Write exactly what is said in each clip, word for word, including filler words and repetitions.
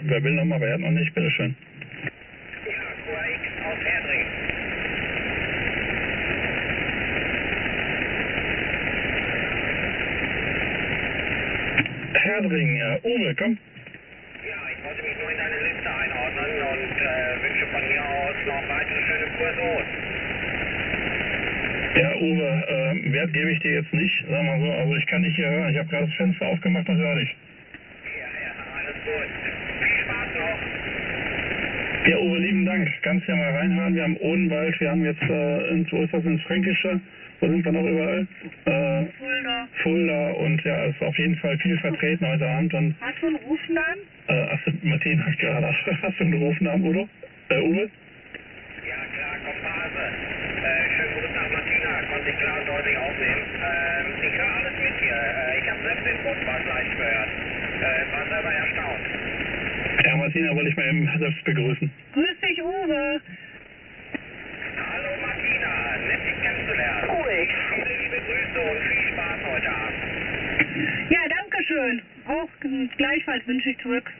wer will nochmal werden und nicht, bitteschön. Ja, Q A X auf Herdring. Herdring, ja. Uwe, komm. Ja, ich wollte mich nur in deine Liste einordnen und äh, wünsche von hier aus noch weitere schöne Kurse. Ja, Uwe, äh, Wert gebe ich dir jetzt nicht, sag mal so, also ich kann dich hier hören. Ich habe gerade das Fenster aufgemacht und höre dich. Ja, ja, alles gut. Viel Spaß noch. Ja, Uwe, lieben Dank. Kannst ja mal reinhören. Wir haben Odenwald, wir haben jetzt, äh, wo ist das, ins Fränkische? Wo sind wir noch überall? Äh, Fulda. Fulda und ja, es ist auf jeden Fall viel vertreten heute Abend. Und, Hast du einen Rufnamen? äh, achso, Martin hat gerade, hast du einen Rufnamen, Udo? Äh, Uwe? Ja, klar, Komparse. Äh, schönen Gruß nach Martina, konnte ich klar und deutlich aufnehmen. Ähm, ich höre alles mit hier. Äh, ich habe selbst den Bundbad live gehört. Äh, war selber erstaunt. Ja, Martina wollte ich mal eben selbst begrüßen. Grüß dich, Uwe. Hallo Martina, nett dich kennenzulernen. Ruhig. Viele liebe Grüße und viel Spaß heute Abend. Ja, danke schön. Auch äh, gleichfalls wünsche ich zurück.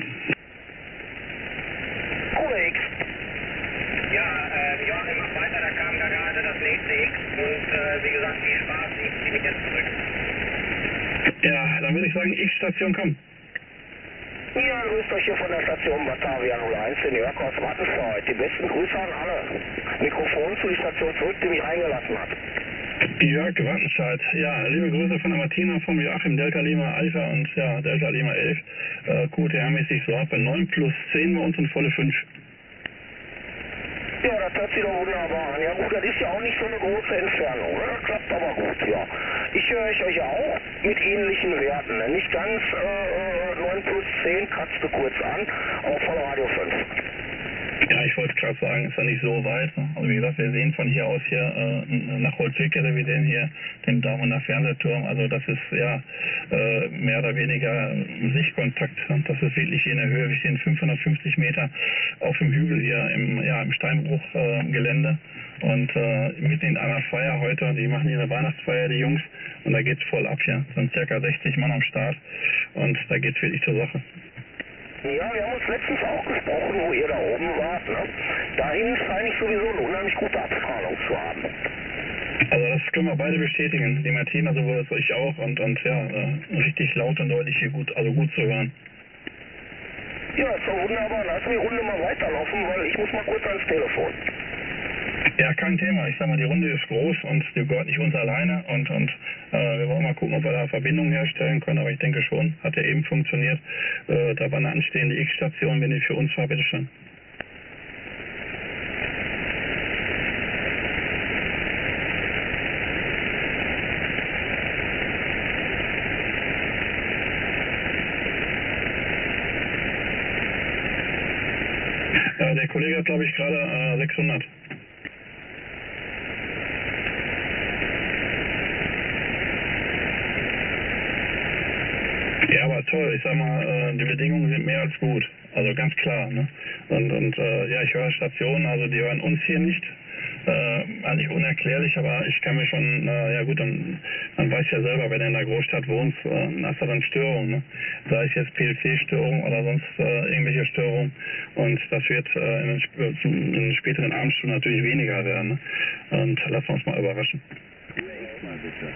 Ruhig. Ja, äh, Joachim, mach weiter, da kam da gerade das nächste X und äh, wie gesagt, viel Spaß, ich ziehe mich jetzt zurück. Ja, dann würde ich sagen, X-Station, komm. Ja, grüßt euch hier von der Station Batavia null eins, den Jörg aus Wattenscheid. Die besten Grüße an alle. Mikrofon zu die Station zurück, die mich reingelassen hat. Jörg Wattenscheid, ja, liebe Grüße von der Martina, vom Joachim, Delta Lima Alpha und ja, Delta Lima elf. Äh, Q T R-mäßig so ab bei neun plus zehn bei uns und volle fünf. Ja, das hört sich doch wunderbar an. Ja gut, das ist ja auch nicht so eine große Entfernung, ne? Das klappt aber gut, ja. Ich höre euch auch mit ähnlichen Werten, ne? Nicht ganz äh, neun plus zehn, kratzte kurz an, auch von Radio fünf. Ja, ich wollte gerade sagen, ist ja nicht so weit. Ne? Also wie gesagt, wir sehen von hier aus hier äh, nach Holzwickede, wie den hier, den Daumener Fernsehturm. Also das ist ja äh, mehr oder weniger Sichtkontakt. Und das ist wirklich hier in der Höhe. Wir stehen fünfhundertfünfzig Meter auf dem Hügel hier im, ja, im Steinbruchgelände. Äh, und äh, mitten in einer Feier heute, die machen ihre Weihnachtsfeier, die Jungs. Und da geht's voll ab hier. Es sind circa sechzig Mann am Start. Und da geht's wirklich zur Sache. Ja, wir haben uns letztens auch gesprochen, wo ihr da oben wart, ne? Dahin scheine ich sowieso eine unheimlich gute Abstrahlung zu haben. Also das können wir beide bestätigen. Die Martina sowohl als ich auch und, und ja, äh, richtig laut und deutlich hier gut, also gut zu hören. Ja, ist doch wunderbar. Lass mir die Runde mal weiterlaufen, weil ich muss mal kurz ans Telefon. Ja, kein Thema. Ich sag mal, die Runde ist groß und die gehört nicht uns alleine und, und äh, wir wollen mal gucken, ob wir da Verbindungen herstellen können, aber ich denke schon, hat ja eben funktioniert. Äh, da war eine anstehende X-Station, wenn die für uns war, bitteschön. Äh, der Kollege hat, glaube ich, gerade äh, sechshundert. Ja, aber toll. Ich sag mal, äh, die Bedingungen sind mehr als gut. Also ganz klar. Ne? Und, und äh, ja, ich höre Stationen, also die hören uns hier nicht. Äh, eigentlich unerklärlich, aber ich kann mir schon, äh, ja gut, dann, man weiß ja selber, wenn du in der Großstadt wohnst, äh, dann hast du dann Störungen. Ne? Sei es jetzt P L C-Störungen oder sonst äh, irgendwelche Störungen. Und das wird äh, in, den, Sp in den späteren Abendstunden natürlich weniger werden. Ne? Und lassen wir uns mal überraschen. Mal bitte.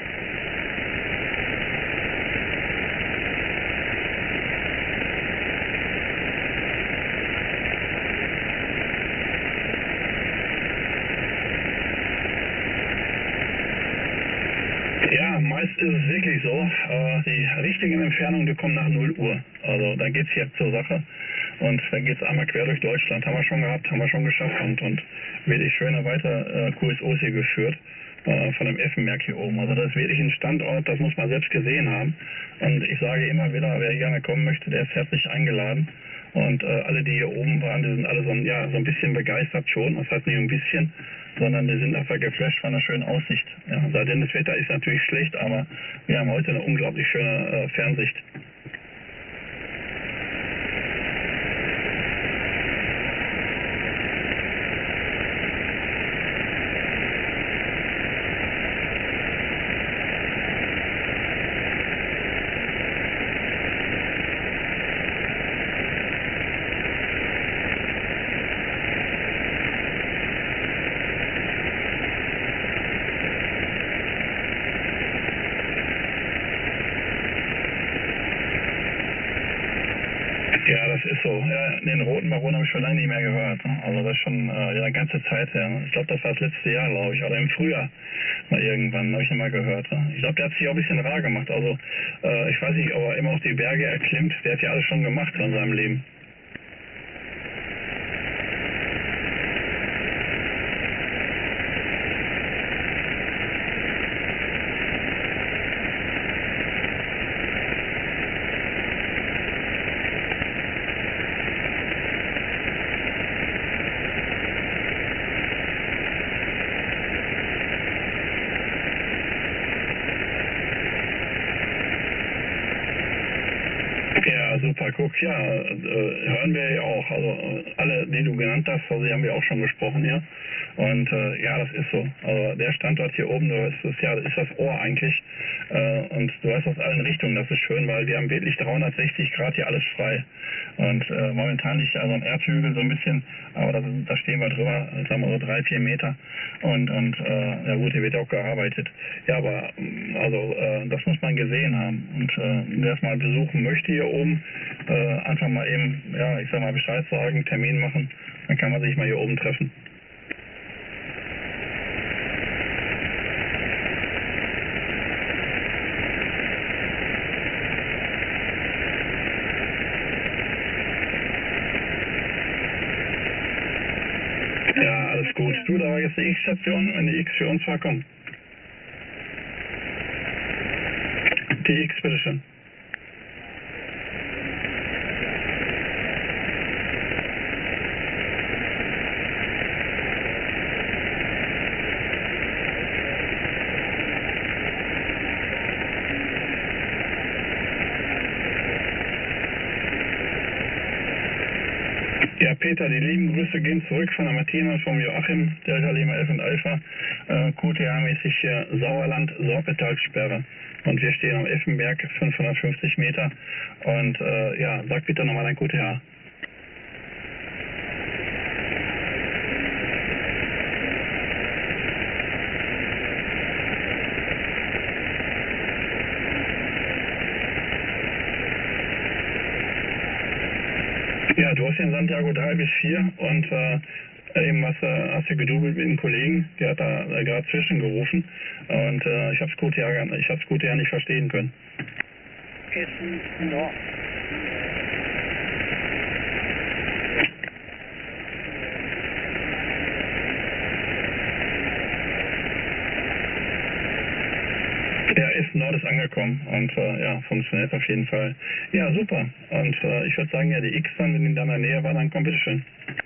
Ja, meist ist es wirklich so. Äh, die richtigen Entfernungen, die kommen nach null Uhr. Also da geht es jetzt zur Sache. Und dann geht es einmal quer durch Deutschland. Haben wir schon gehabt, haben wir schon geschafft. Und, und wirklich schöne weiter äh, Q S Os hier geführt äh, von dem Effenberg hier oben. Also das ist wirklich ein Standort, das muss man selbst gesehen haben. Und ich sage immer wieder, wer gerne kommen möchte, der ist herzlich eingeladen. Und äh, alle, die hier oben waren, die sind alle so, ja, so ein bisschen begeistert schon. Das heißt nicht ein bisschen, sondern die sind einfach geflasht von einer schönen Aussicht. Ja, seitdem das Wetter ist natürlich schlecht, aber wir haben heute eine unglaublich schöne äh, Fernsicht. Ja, das ist so. Ja, den roten Baron habe ich schon lange nicht mehr gehört. Ne? Also das ist schon äh, ja, eine ganze Zeit her. Ne? Ich glaube, das war das letzte Jahr, glaube ich, oder im Frühjahr mal irgendwann, habe ich ihn mal gehört. Ne? Ich glaube, der hat sich auch ein bisschen rar gemacht. Also äh, ich weiß nicht, ob er immer noch die Berge erklimmt. Der hat ja alles schon gemacht in seinem Leben. Ja, super, guck, ja, äh, hören wir ja auch. Also äh, alle, die du genannt hast, also die haben wir auch schon gesprochen hier. Und äh, ja, das ist so. Also der Standort hier oben, du hörst es ja, das ist das Ohr eigentlich. Äh, und du hörst aus allen Richtungen, das ist schön, weil wir haben wirklich dreihundertsechzig Grad hier alles frei. Und äh, momentan liegt ja so ein Erdhügel so ein bisschen, aber da, da stehen wir drüber, sagen wir so drei, vier Meter. Und, und äh, ja gut, hier wird auch gearbeitet. Ja, aber also äh, das muss man gesehen haben. Und äh, wer es mal besuchen möchte hier oben, äh, einfach mal eben, ja, ich sag mal Bescheid sagen, Termin machen, dann kann man sich mal hier oben treffen. Ja, alles gut. Du, da war jetzt die X-Station, wenn die X für uns war, komm. Die X, bitteschön. Ja, Peter, die lieben Grüße gehen zurück von der Martina, vom Joachim, Delta Lima elf und Alpha, äh, Q T H-mäßig hier Sauerland, Sorpetalsperre. Und wir stehen am Effenberg, fünfhundertfünfzig Meter. Und äh, ja, sag bitte nochmal dein Q T H. Ja, du hast den Santiago drei bis vier und äh, eben hast, äh, hast du gedoubelt mit einem Kollegen, der hat da äh, gerade zwischengerufen und äh, ich habe das Q T H, ich hab's Q T H nicht verstehen können. Essen Nord. Ja, Essen Nord ist angekommen und äh, ja, funktioniert auf jeden Fall. Ja, super. Und äh, ich würde sagen, ja, die X dann, wenn die in deiner Nähe war, dann komm, bitteschön.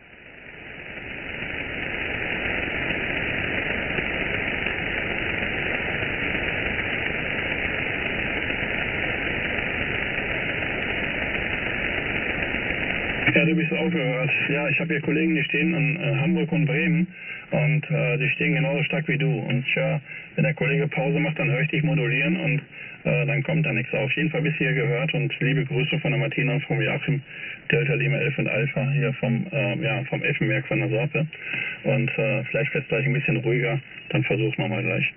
Ja, du bist auch gehört. Ja, ich habe hier Kollegen, die stehen in äh, Hamburg und Bremen und äh, die stehen genauso stark wie du. Und ja, wenn der Kollege Pause macht, dann höre ich dich modulieren und äh, dann kommt da nichts. Auf jeden Fall bist du hier gehört und liebe Grüße von der Martina und vom Joachim, Delta Lima elf und Alpha hier vom, äh, ja, vom Effenberg von der Sorpe. Und äh, vielleicht wird es gleich ein bisschen ruhiger, dann versuchen wir mal gleich.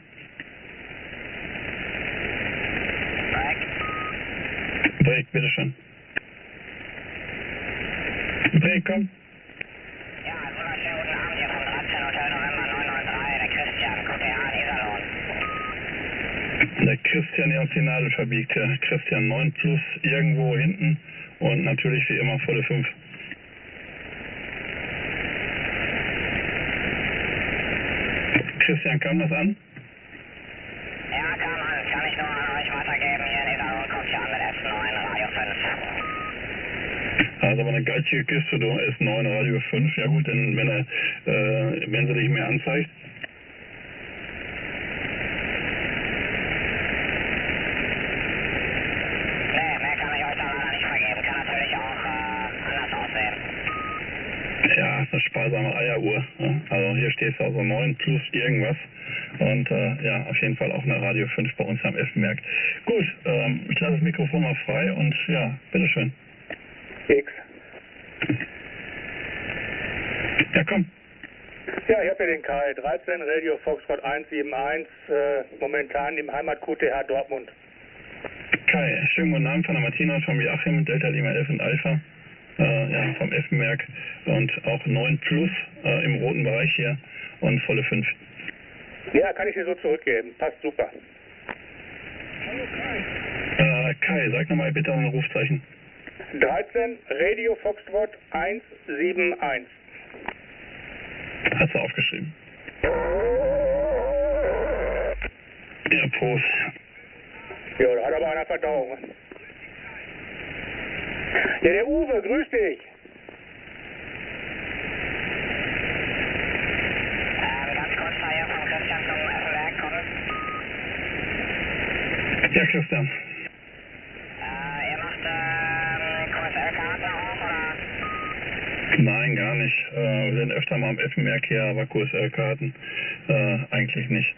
Break, bitteschön. Break, komm. Ja, wunderschönen guten Abend hier vom dreizehn Hotel November neun neun drei, der Christian, Q T H in Iserlohn. Der Christian, der uns die Nadel verbiegt, ja. Christian neun plus irgendwo hinten und natürlich wie immer volle fünf. Christian, kam das an? Ja, kam an, kann ich nur an euch weitergeben, hier in Iserlohn kommt hier an mit S neun, Radio fünf. Also aber eine geizige Kiste, du S neun, Radio fünf, ja gut, denn wenn er, äh, wenn sie dich mehr anzeigt. Nee, mehr kann ich euch da leider nicht vergeben, kann natürlich auch äh, anders aussehen. Ja, eine sparsame Eieruhr. Ja. Also hier steht es also neun plus irgendwas. Und äh, ja, auf jeden Fall auch eine Radio fünf bei uns am Effenberg. Gut, ähm, ich lasse das Mikrofon mal frei und ja, bitteschön. X. Ja, komm. Ja, ich habe hier den Kai, dreizehn Radio Foxtrot eins sieben eins, äh, momentan im Heimat-Q T H Dortmund. Kai, schönen guten Abend von der Martina, von Joachim, Delta Lima elf und Alpha. äh, ja, vom Effenberg und auch neun plus äh, im roten Bereich hier und volle fünf. Ja, kann ich dir so zurückgeben. Passt super. Äh, Kai, sag nochmal bitte ein Rufzeichen. dreizehn Radio Foxtrot eins sieben eins. Hast du aufgeschrieben? Ja, Prost. Ja, da hat aber einer Verdauung. Ja, der Uwe, grüß dich. Ähm, ganz kurz mal hier von Christian zum Effenberg kommen. Ja, Christian. Äh, ihr macht ähm, Q S L-Karten auch, oder? Nein, gar nicht. Äh, wir sind öfter mal am Effenberg hier, aber Q S L-Karten äh, eigentlich nicht.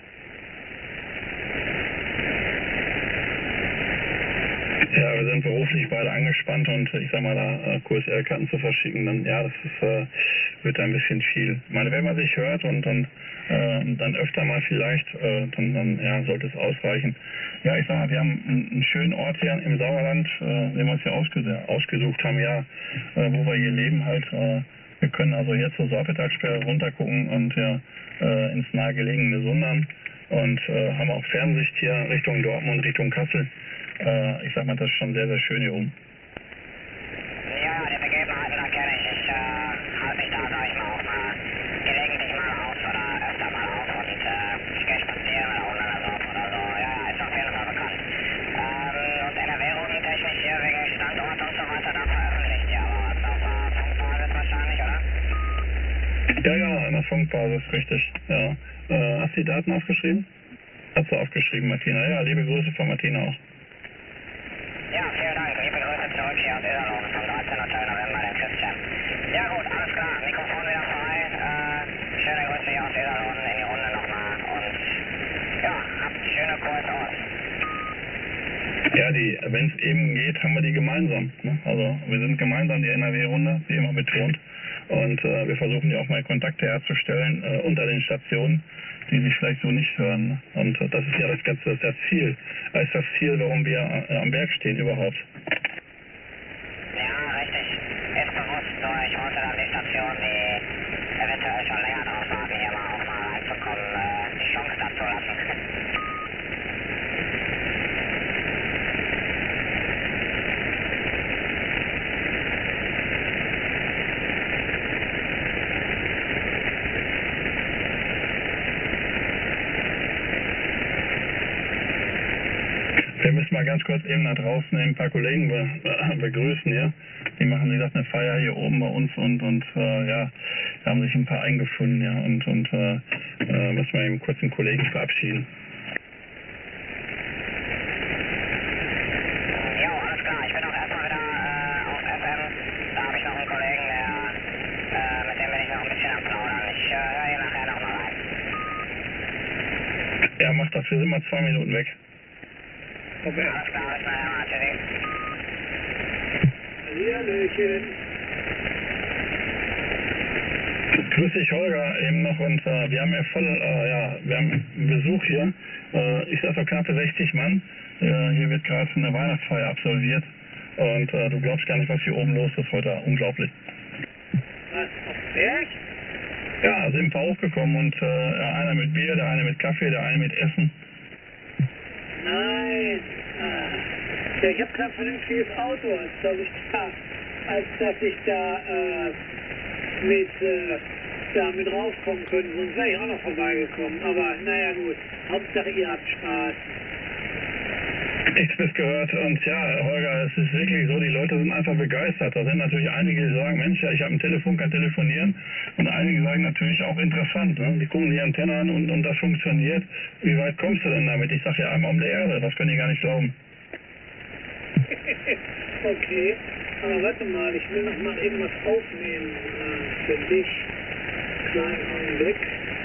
Ja, wir sind beruflich beide angespannt und ich sag mal, da äh, Q S L-Karten zu verschicken, dann ja, das ist, äh, wird ein bisschen viel. Ich meine, wenn man sich hört und dann, äh, dann öfter mal vielleicht, äh, dann, dann ja, sollte es ausreichen. Ja, ich sag mal, wir haben einen, einen schönen Ort hier im Sauerland, äh, den wir uns hier ausges ausgesucht haben, ja, äh, wo wir hier leben halt. Äh, wir können also hier zur Sorpetalsperre runtergucken und ja, äh, ins nahegelegene Sundern und äh, haben auch Fernsicht hier Richtung Dortmund, Richtung Kassel. Äh, ich sag mal, das ist schon sehr, sehr schön hier oben. Ja, die Begebenheiten, da kenne ich. Ich äh, halte mich da, sag ich mal, auch mal gelegentlich mal auf oder öfter mal auf und äh, ich gehe spazieren oder Hunderlauf oder so. Ja, ist auf jeden Fall bekannt. Ähm, und N R W-Routentechnik hier wegen Standort und so weiter, da veröffentlicht ihr aber was auf der Funkbasis wahrscheinlich, oder? Ja, ja, in der Funkbasis, richtig. Ja. Äh, hast du die Daten aufgeschrieben? Hast du aufgeschrieben, Martina? Ja, liebe Grüße von Martina auch. Ja, vielen Dank. Liebe Grüße zurück hier aus Iserlohn vom dreizehn November, den Christian. Ja gut, alles klar. Mikrofon wieder frei. Äh, schöne Grüße hier aus Iserlohn in die Runde nochmal. Und ja, habt schöne Grüße aus. Ja, die, wenn es eben geht, haben wir die gemeinsam. Ne? Also wir sind gemeinsam die N R W-Runde, wie immer betont. Und äh, wir versuchen ja auch mal Kontakte herzustellen äh, unter den Stationen, die sich vielleicht so nicht hören. Ne? Und äh, das ist ja das Ganze, das ist das Ziel. Das ist das Ziel, warum wir äh, am Berg stehen überhaupt. Ja, richtig. Ist bewusst. Nur ich wollte dann die Station, die eventuell schon länger drauf warten, hier mal auch mal reinzukommen, äh, die Chance dazu lassen. Wir müssen mal ganz kurz eben da draußen ein paar Kollegen be äh, begrüßen hier. Die machen, wie gesagt, eine Feier hier oben bei uns und, und äh, ja, da haben sich ein paar eingefunden, ja, und, und äh, äh, müssen wir eben kurz einen Kollegen verabschieden. Jo, alles klar. Ich bin auch erstmal wieder äh, auf F M. Da habe ich noch einen Kollegen, der, äh, mit dem bin ich noch ein bisschen am Plaudern. Ich äh, höre hier nachher nochmal rein. Ja, mach das. Wir sind mal zwei Minuten weg. Okay. Alles klar, bis nachher mal. Tschüssi. Hallöchen. Grüß dich, Holger, eben noch. Und äh, wir haben ja voll, äh, ja, wir haben Besuch hier. Äh, ich sag so knappe sechzig Mann. Äh, hier wird gerade eine Weihnachtsfeier absolviert. Und äh, du glaubst gar nicht, was hier oben los ist heute. Unglaublich. Was, auf Berg? Ja, sind ein paar hochgekommen und äh, einer mit Bier, der eine mit Kaffee, der eine mit Essen. Nein. Ah. Ja, ich habe kein vernünftiges Auto, als dass ich da, als dass ich da äh, mit, äh, da mit raufkommen könnte. Sonst wäre ich auch noch vorbeigekommen. Aber naja gut, Hauptsache ihr habt Spaß. Nichts bis gehört und ja, Holger, es ist wirklich so, die Leute sind einfach begeistert. Da sind natürlich einige, die sagen, Mensch, ja, ich habe ein Telefon, kann telefonieren. Und einige sagen natürlich auch interessant. Ne? Die gucken die Antenne an und, und das funktioniert. Wie weit kommst du denn damit? Ich sage ja einmal um der Erde, das können die gar nicht glauben. Okay, aber warte mal, ich will noch mal eben was aufnehmen äh, für dich. Kleinen Augenblick.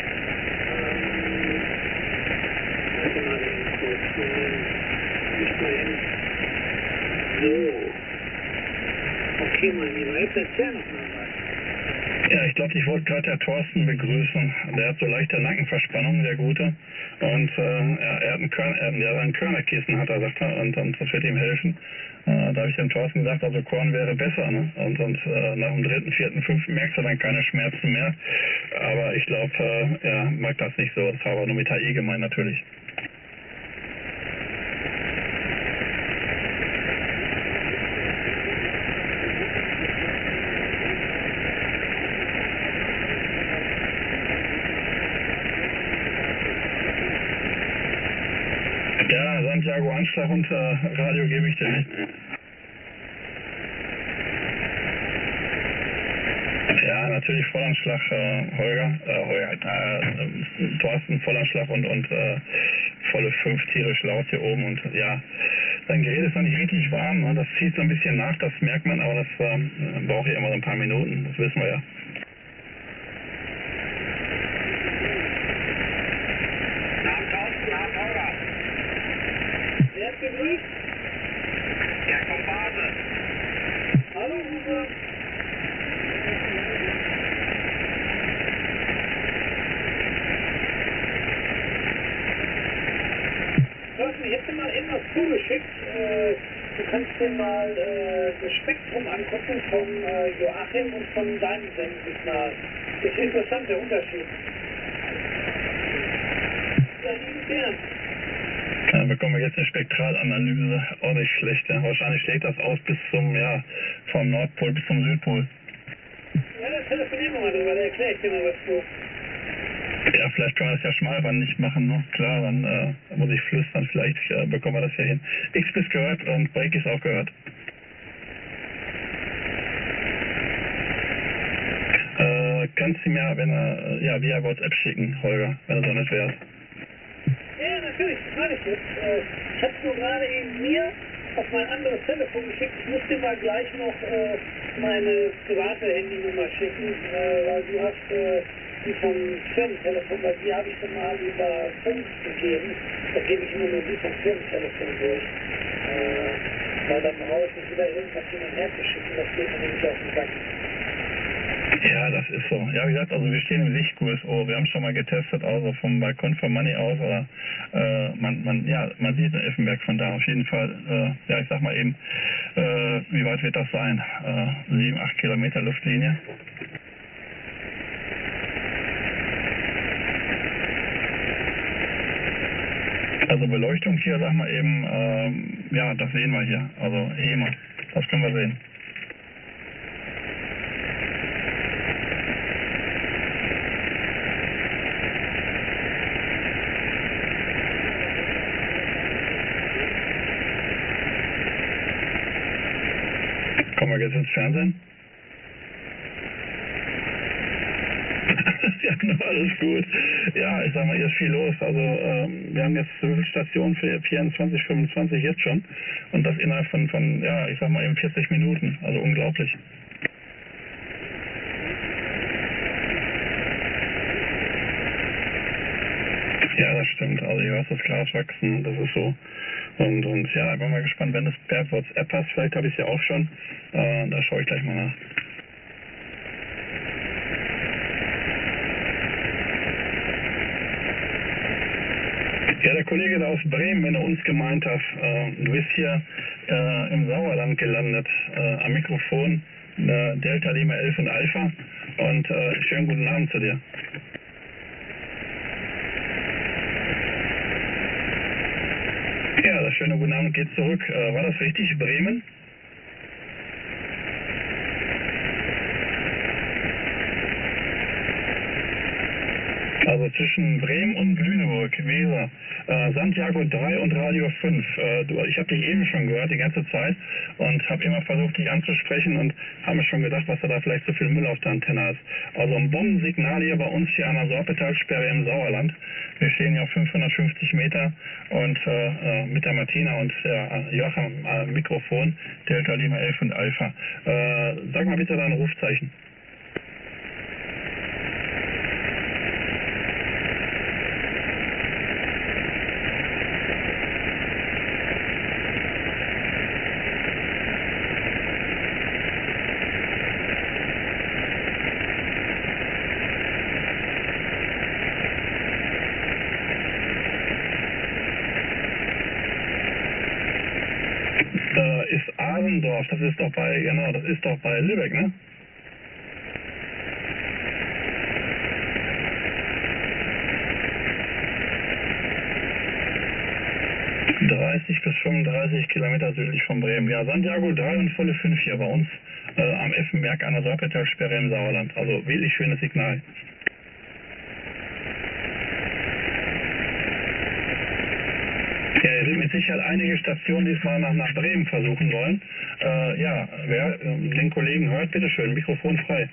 Ähm, warte mal eben kurz. Moment. Ich mal hin. So. Okay, mein Lieber, jetzt erzähl noch mal was. Ja, ich glaube, ich wollte gerade der Thorsten begrüßen. Der hat so leichte Nackenverspannung, der Gute. Und äh, er, er hat ein Körner, er, er hat ein Körnerkissen, hat er, sagt er, und, und das wird ihm helfen. Äh, da habe ich dem Thorsten gesagt, also Korn wäre besser, ne? Und, und äh, nach dem dritten, vierten, fünften merkst du dann keine Schmerzen mehr. Aber ich glaube, äh, er mag das nicht so. Das war aber nur mit H I gemeint natürlich. Ja, Santiago Anschlag und äh, Radio gebe ich dir nicht. Ja, natürlich Vollanschlag, äh, Holger, äh, Holger, äh, Thorsten, Vollanschlag und, und äh, volle fünf tierisch laut hier oben und ja, sein Gerät ist noch nicht richtig warm, ne? Das zieht so ein bisschen nach, das merkt man, aber das äh, braucht ja immer so ein paar Minuten, das wissen wir ja. Wer bewegt? Der Komparse. Hallo, Uwe. Thorsten, ich hätte dir mal eben was zugeschickt. Äh, du kannst dir mal äh, das Spektrum angucken von äh, Joachim und von deinem Sendsignal. Das ist interessant, der Unterschied. Ja, lieben gern. Dann bekommen wir jetzt eine Spektralanalyse, auch nicht schlecht. Ja. Wahrscheinlich schlägt das aus bis zum, ja, vom Nordpol bis zum Südpol. Ja, da telefonieren wir mal drüber, da erkläre ich dir mal was zu. Ja, vielleicht können wir das ja schmalwandig machen, ne? Klar, dann äh, muss ich flüstern, vielleicht äh, bekommen wir das ja hin. X bis gehört und Break ist auch gehört. Äh, kannst du mir, wenn er, ja, via WhatsApp schicken, Holger, wenn du so nett wärst. Ja, natürlich, das mache ich jetzt. Äh, ich habe es nur gerade eben mir auf mein anderes Telefon geschickt. Ich muss dir mal gleich noch äh, meine private Handynummer schicken, äh, weil du hast äh, die vom Firmentelefon, weil die habe ich schon mal über Funk gegeben. Da gebe ich immer nur die vom Firmentelefon durch. Äh, weil dann brauche ich wieder irgendwas hin und her zu schicken, das geht mir nämlich auf den Sack. Ja, das ist so. Ja, wie gesagt, also wir stehen im Licht-Q S O. Wir haben schon mal getestet, also vom Balkon von Money aus. Oder, äh, man, man, ja, man sieht den Effenberg von da auf jeden Fall. Äh, ja, ich sag mal eben, äh, wie weit wird das sein? Äh, sieben, acht Kilometer Luftlinie. Also Beleuchtung hier, sag mal eben, äh, ja, das sehen wir hier. Also E M A, das können wir sehen. Kommen wir jetzt ins Fernsehen? Ja, genau, alles gut. Ja, ich sag mal, hier ist viel los. Also, ähm, wir haben jetzt Stationen für vierundzwanzig, fünfundzwanzig jetzt schon. Und das innerhalb von, von, ja, ich sag mal eben vierzig Minuten. Also unglaublich. Ja, das stimmt. Also, hier hörst das Glas wachsen. Das ist so. Und, und ja, ich bin mal gespannt, wenn es per WhatsApp passt. Vielleicht habe ich es ja auch schon. Äh, da schaue ich gleich mal nach. Ja, der Kollege da aus Bremen, wenn er uns gemeint hat, äh, du bist hier äh, im Sauerland gelandet, äh, am Mikrofon, äh, Delta Lima elf und Alpha. Und äh, schönen guten Abend zu dir. Ja, das schöne guten Abend geht zurück. Äh, war das richtig? Bremen? Also zwischen Bremen und Lüneburg, Weser, äh, Santiago drei und Radio fünf. Äh, du, ich habe dich eben schon gehört, die ganze Zeit, und habe immer versucht, dich anzusprechen und habe mir schon gedacht, was du da vielleicht so viel Müll auf der Antenne hast. Also ein Bombensignal hier bei uns hier an der Sorpetalsperre im Sauerland. Wir stehen hier auf fünfhundertfünfzig Meter und äh, mit der Martina und der Joachim am äh, Mikrofon, Delta Lima elf und Alpha. Äh, sag mal bitte dein Rufzeichen. Ist A Hasendorf, das ist doch bei, genau, das ist doch bei Lübeck, ne? dreißig bis fünfunddreißig Kilometer südlich von Bremen. Ja, Santiago drei und volle fünf hier bei uns äh, am Effenberg an der Sorpetalsperre im Sauerland. Also wirklich schönes Signal. Ja, ihr seht mit Sicherheit einige Stationen diesmal nach, nach Bremen versuchen wollen. Äh, ja, wer äh, den Kollegen hört, bitteschön, Mikrofon frei.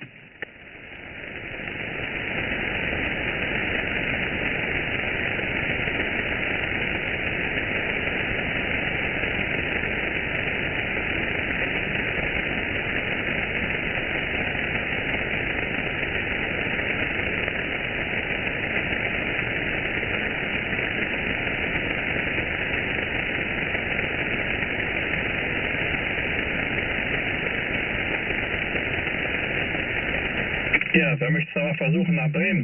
Ja, wer möchte es aber versuchen nach Bremen?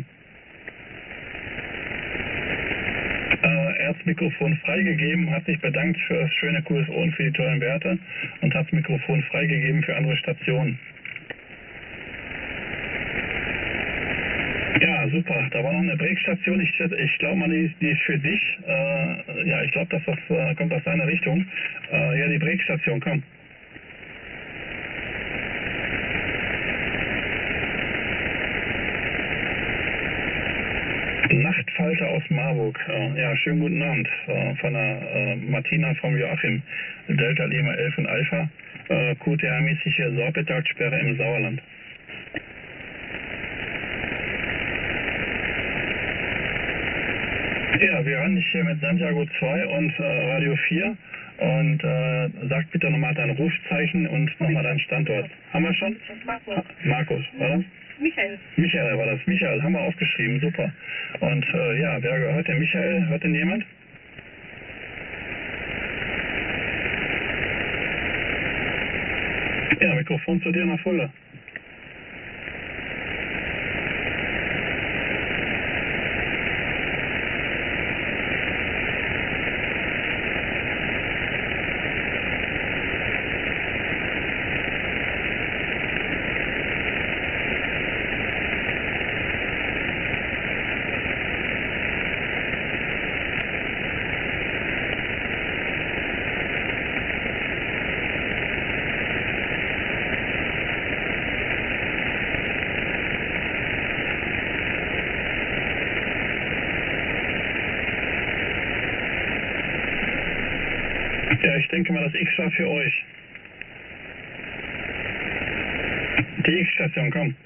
Äh, er hat das Mikrofon freigegeben, hat sich bedankt für das schöne Q S O und für die tollen Werte und hat das Mikrofon freigegeben für andere Stationen. Ja, super. Da war noch eine Breakstation. Ich, ich glaube mal, die, die ist für dich. Äh, ja, ich glaube, dass das äh, kommt aus deiner Richtung. Äh, ja, die Breakstation, komm. Nachtfalter aus Marburg. Äh, ja, schönen guten Abend. Äh, von der äh, Martina vom Joachim. Delta Lima elf und Alpha. Äh, Q T A-mäßige Sorpetalsperre im Sauerland. Ja, wir hören dich hier mit Santiago zwei und äh, Radio vier. Und äh, sag bitte nochmal dein Rufzeichen und nochmal deinen Standort. Haben wir schon? Markus. Ha Markus, war das? Michael. Michael war das. Michael, haben wir aufgeschrieben, super. Und äh, ja, wer hört den Michael? Hört den jemand? Ja, Mikrofon zu dir nach Fulle. Ja, ich denke mal, das X war für euch. Die X-Station, komm.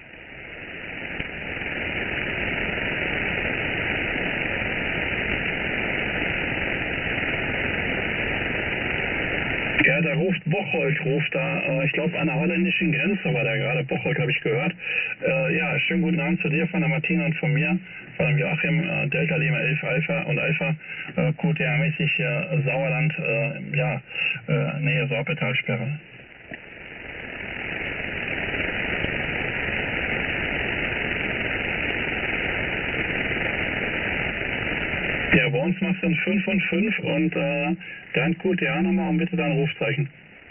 Ja, da ruft Bocholt, ruft da, äh, ich glaube, an der holländischen Grenze war der gerade. Bocholt habe ich gehört. Äh, ja, schönen guten Abend zu dir von der Martina und von mir, von dem Joachim, äh, Delta Lima elf Alpha und Alpha, äh, Q T A-mäßig äh, Sauerland, äh, ja, äh, Nähe Sorpetalsperre. Ja, bei uns machst du ein fünf und fünf und äh, dein Q T A-Nummer und bitte dein Rufzeichen.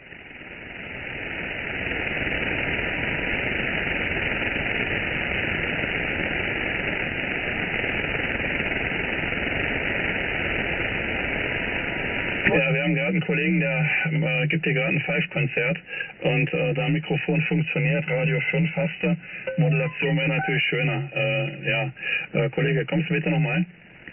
Ja, wir haben gerade einen Kollegen, der äh, gibt dir gerade ein Five-Konzert und äh, da Mikrofon funktioniert, Radio fünf hast du, Modulation wäre natürlich schöner. Äh, ja, äh, Kollege, kommst du bitte nochmal?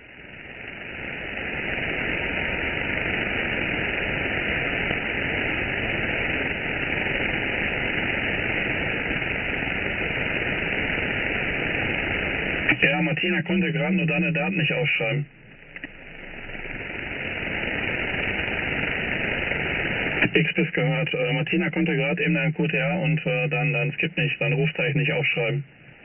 Ja, Martina konnte gerade nur deine Daten nicht aufschreiben. X bis gehört. Äh, Martina konnte gerade eben dein Q T A und äh, dann, dann Skip nicht, dein Rufzeichen nicht aufschreiben.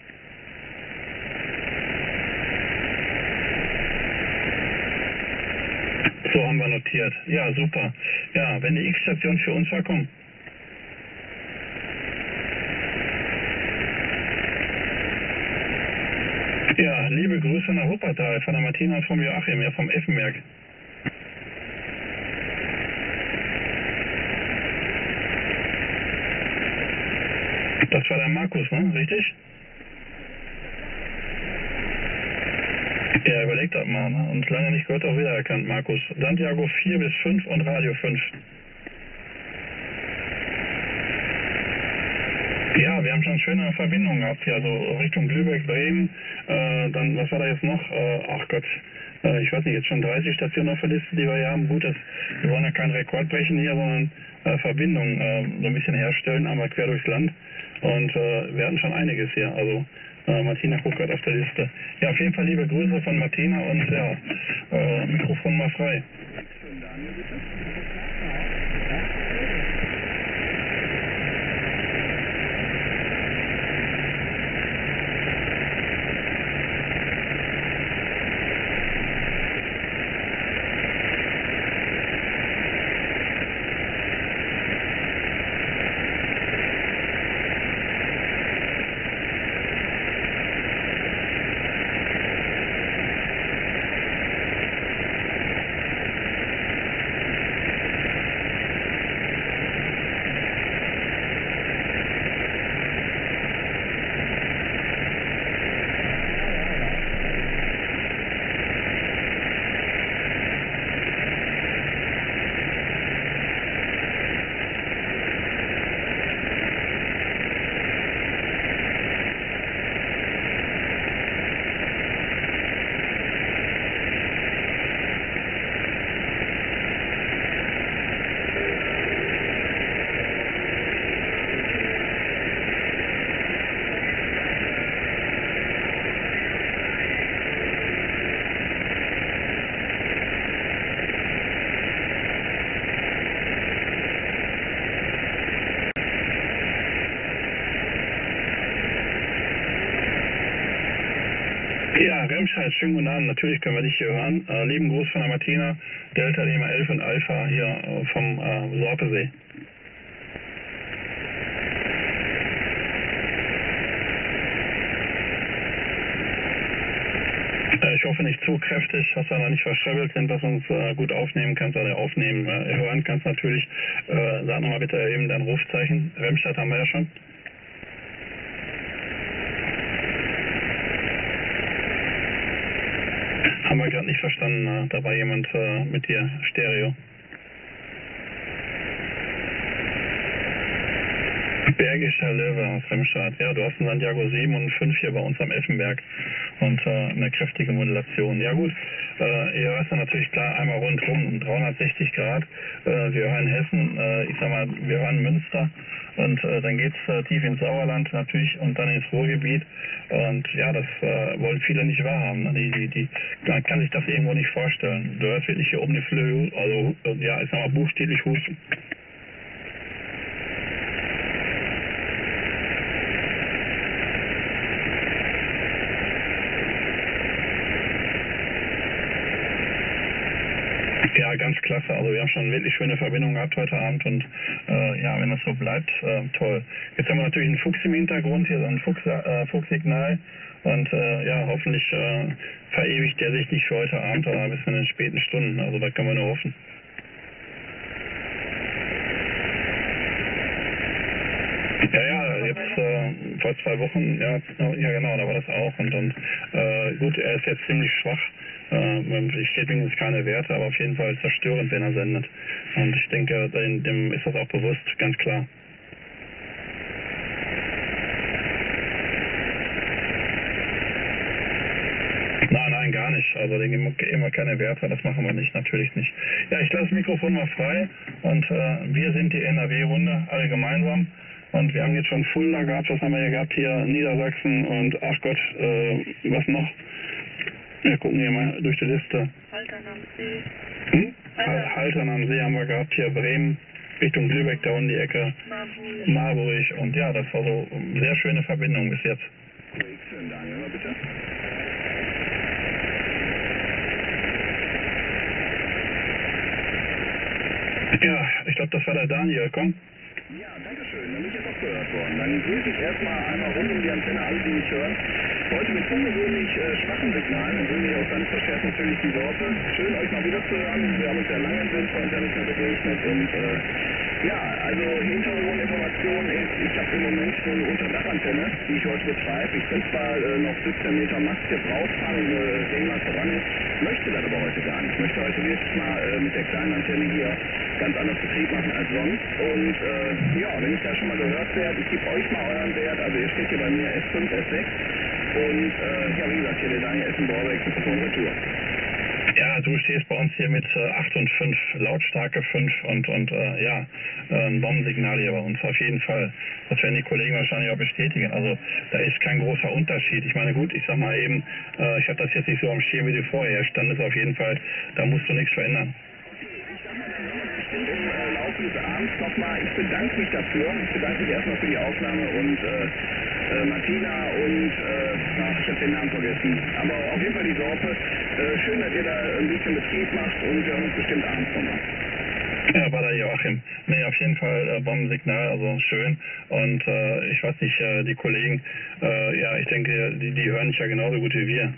So haben wir notiert. Ja, super. Ja, wenn die X-Station für uns war, komm. Ja, liebe Grüße nach Wuppertal von der Martina und vom Joachim, ja, vom Effenberg. Das war der Markus, ne? Richtig? Ja, überlegt das mal, ne? Und lange nicht gehört, auch wiedererkannt, Markus. Santiago vier bis fünf und Radio fünf. Ja, wir haben schon schöne Verbindungen gehabt hier, also Richtung Lübeck, Bremen, äh, dann, was war da jetzt noch? Äh, ach Gott, äh, ich weiß nicht, jetzt schon dreißig Stationen auf der Liste, die wir hier haben. Gut, das, wir wollen ja keinen Rekord brechen hier, sondern äh, Verbindungen äh, so ein bisschen herstellen, einmal quer durchs Land. Und äh, wir hatten schon einiges hier, also äh, Martina guckt gerade auf der Liste. Ja, auf jeden Fall liebe Grüße von Martina und ja, äh, Mikrofon mal frei. Ja, Remscheid, schönen guten Abend. Natürlich können wir dich hier hören. Äh, lieben Gruß von der Martina, Delta Lima elf und Alpha hier äh, vom äh, Sorpesee. Äh, ich hoffe nicht zu kräftig, dass wir da nicht verschrebbelt sind, dass du uns äh, gut aufnehmen kannst oder aufnehmen, äh, hören kannst natürlich. Äh, sag nochmal bitte eben dein Rufzeichen. Remscheid haben wir ja schon. Haben wir gerade nicht verstanden, da war jemand äh, mit dir Stereo. Bergischer Löwe aus Remscheid. Ja, du hast einen Santiago sieben und fünf hier bei uns am Effenberg und äh, eine kräftige Modulation. Ja gut, äh, ihr hört ja natürlich klar einmal rundherum, dreihundertsechzig Grad. Äh, wir hören Hessen, äh, ich sag mal, wir hören Münster und äh, dann geht's äh, tief ins Sauerland natürlich und dann ins Ruhrgebiet. Und ja, das äh, wollen viele nicht wahrhaben. Ne? Die, die, die, man kann sich das irgendwo nicht vorstellen. Du hörst wirklich hier oben die Flöhe, also ja, ich sag mal buchstäblich husten. Ja, ganz klasse. Also wir haben schon wirklich schöne Verbindungen gehabt heute Abend und äh, ja, wenn das so bleibt, äh, toll. Jetzt haben wir natürlich einen Fuchs im Hintergrund, hier so ein Fuchs, äh, Fuchssignal und äh, ja, hoffentlich äh, verewigt der sich nicht für heute Abend oder bis in den späten Stunden. Also da können wir nur hoffen. Ja, ja, jetzt äh, vor zwei Wochen, ja, ja genau, da war das auch und, und äh, gut, er ist jetzt ziemlich schwach. Ich steht wenigstens keine Werte, aber auf jeden Fall zerstörend, wenn er sendet. Und ich denke, dem ist das auch bewusst, ganz klar. Nein, nein, gar nicht. Also den geben wir immer keine Werte, das machen wir nicht, natürlich nicht. Ja, ich lasse das Mikrofon mal frei und äh, wir sind die N R W-Runde, alle gemeinsam. Und wir haben jetzt schon Fulda gehabt, was haben wir hier gehabt? Hier Niedersachsen und ach Gott, äh, was noch? Wir gucken hier mal durch die Liste. Haltern am See. Hm? Haltern. Haltern am See haben wir gehabt, hier Bremen, Richtung Lübeck, da unten die Ecke. Marburg. Marburg. Und ja, das war so eine sehr schöne Verbindung bis jetzt. Daniel, bitte. Ja, ich glaube, das war der Daniel, komm. Ja, danke schön. Dann bin ich jetzt auch gehört worden. Dann grüße ich erstmal einmal rund um die Antenne alle, die mich hören. Heute mit ungewöhnlich äh, schwachen Signalen, dann sind wir auch ganz verschärft natürlich die Sorte. Schön, euch mal wieder zu hören. Wir haben uns ja lange in Wind von Internet begegnet und äh, ja, also Hintergrundinformation ist, ich habe im Moment so eine Unterdachantenne, die ich heute betreibe. Ich könnte zwar äh, noch siebzehn Meter Mast jetzt rausfahren, äh, sehen, was dran ist, möchte das aber heute gar nicht. Ich möchte heute wirklich mal äh, mit der kleinen Antenne hier ganz anders Betrieb machen als sonst. Und äh, ja, wenn ich da schon mal gehört werde, ich gebe euch mal euren Wert, also ihr steht hier bei mir S fünf, S sechs und äh, ja, wie gesagt, hier der Daniel Essen-Borbeck mit der Tour. Ja, du stehst bei uns hier mit äh, acht und fünf, Lautstärke fünf und, und äh, ja, äh, ein Bombensignal hier bei uns auf jeden Fall. Das werden die Kollegen wahrscheinlich auch bestätigen. Also da ist kein großer Unterschied. Ich meine gut, ich sag mal eben, äh, ich habe das jetzt nicht so am Schirm, wie du vorher standest auf jeden Fall. Da musst du nichts verändern. Im Laufe des Abends nochmal, ich bedanke mich dafür. Ich bedanke mich erstmal für die Aufnahme und äh, äh, Martina und äh, ach, ich habe den Namen vergessen. Aber auf jeden Fall die Sorte. Äh, schön, dass ihr da ein bisschen Betrieb macht und wir hören uns bestimmt abends nochmal. Ja, war der Joachim. Nee, auf jeden Fall äh, Bombensignal, also schön. Und äh, ich weiß nicht, äh, die Kollegen, äh, ja, ich denke, die, die hören dich ja genauso gut wie wir.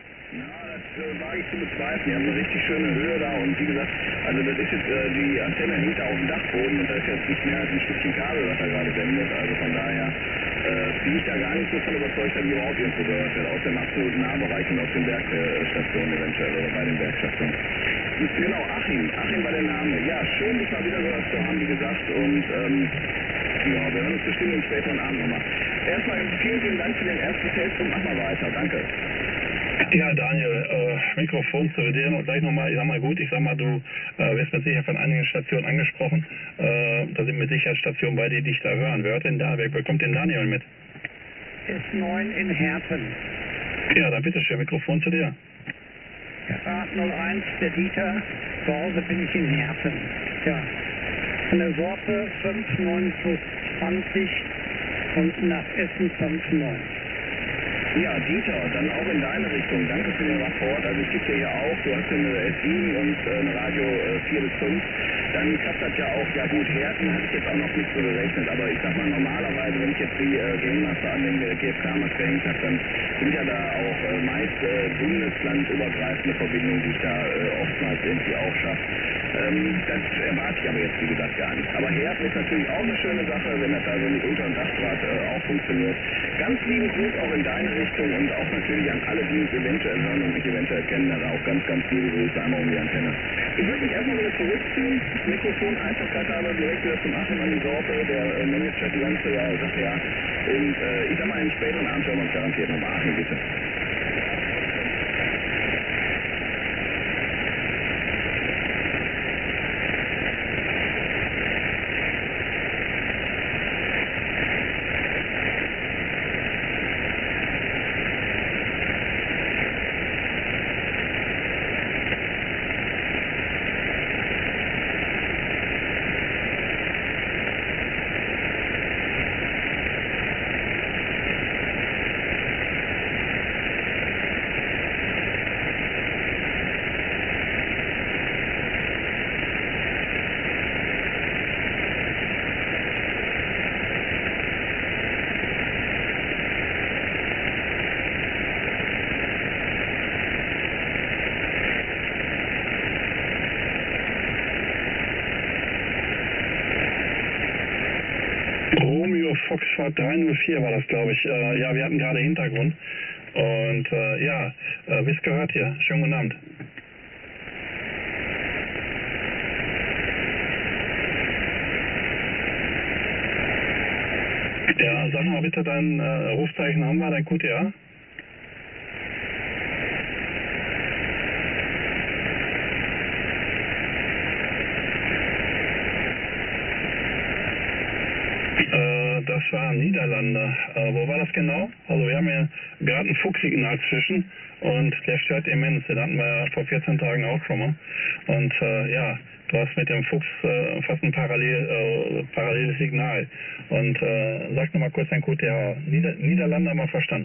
Das äh, war ich zu bezweifeln. Wir haben eine richtig schöne Höhe da und wie gesagt, also das ist jetzt, äh, die Antenne hängt da auf dem Dachboden und da ist jetzt nicht mehr als ein Stückchen Kabel, was da gerade sendet. Also von daher äh, bin ich da gar nicht so von überzeugt, dass die überhaupt irgendwo gehört wird, aus dem absoluten Nahbereich und auf den Bergstationen eventuell oder bei den Bergstationen. Genau, Achim. Achim war der Name. Ja, schön, dich mal wieder gehört zu haben, wie gesagt. Und ähm, ja, wir hören uns bestimmt im späteren Abend nochmal. Erstmal vielen, vielen Dank für den ersten Test und mach mal weiter. Danke. Ja, Daniel, äh, Mikrofon zu dir noch gleich nochmal. Ich sag mal gut, ich sag mal, du äh, wirst mit Sicherheit von einigen Stationen angesprochen. Äh, da sind mit Sicherheit Stationen bei dir, die dich da hören. Wer hört denn da? Wer bekommt den Daniel mit? S neun in Herten. Ja, dann bitteschön, Mikrofon zu dir. acht null eins, der Dieter. Zu Hause bin ich in Herten. Ja. Von der Sorte fünf neun plus zwanzig und nach Essen fünf neun. Ja, Dieter, dann auch in deine Richtung. Danke für den Rapport. Also ich gebe dir ja auch, du hast ja eine S sieben und äh, eine Radio äh, vier bis fünf. Dann klappt das ja auch, ja gut, Herten hatte ich jetzt auch noch nicht so gerechnet, aber ich sag mal normalerweise, wenn ich jetzt die äh, Gangmaster an den G F K-Mast gehängt habe, dann sind ja da auch äh, meist äh, bundeslandübergreifende Verbindungen, die ich da äh, oftmals irgendwie auch schaffe. Ähm, das erwarte ich aber jetzt, wie gesagt, gar nicht. Aber Herten ist natürlich auch eine schöne Sache, wenn das da so mit Unter- und Dachdraht äh, auch funktioniert. Ganz lieben Gruß auch in deine Richtung und auch natürlich an alle, die mich eventuell hören und mich eventuell kennen, dann auch ganz, ganz liebe Grüße einmal um die Antenne. Ich würde mich erstmal wieder zurückziehen, das Mikrofon Einfachkeit habe, direkt wieder zum Achim an die Sorte, der äh, Manager die ganze ja, Sache, ja. Und äh, ich sag mal, im späteren Abend hören wir uns garantiert nochmal. Achim, bitte. Foxtrot drei null vier war das, glaube ich. Äh, ja, wir hatten gerade Hintergrund. Und äh, ja, äh, wie es gehört hier. Schönen guten Abend. Ja, sag mal bitte dein äh, Rufzeichen haben wir, dein Q T A? Das war Niederlande. Äh, wo war das genau? Also wir haben hier gerade ein Fuchssignal zwischen und der stört immens. Den hatten wir ja vor vierzehn Tagen auch schon mal. Und äh, ja, du hast mit dem Fuchs äh, fast ein parallel, äh, paralleles Signal. Und äh, sag nochmal kurz dein Q T H. Nieder Niederlande haben wir verstanden.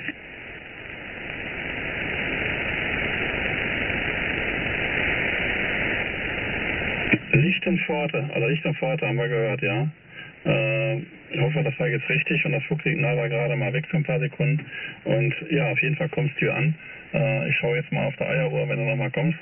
Lichtenforte, also Lichtenforte haben wir gehört, ja. Äh, ich hoffe, das war jetzt richtig und das Flugsignal war gerade mal weg für ein paar Sekunden. Und ja, auf jeden Fall kommst du an. Äh, ich schaue jetzt mal auf der Eieruhr, wenn du nochmal kommst.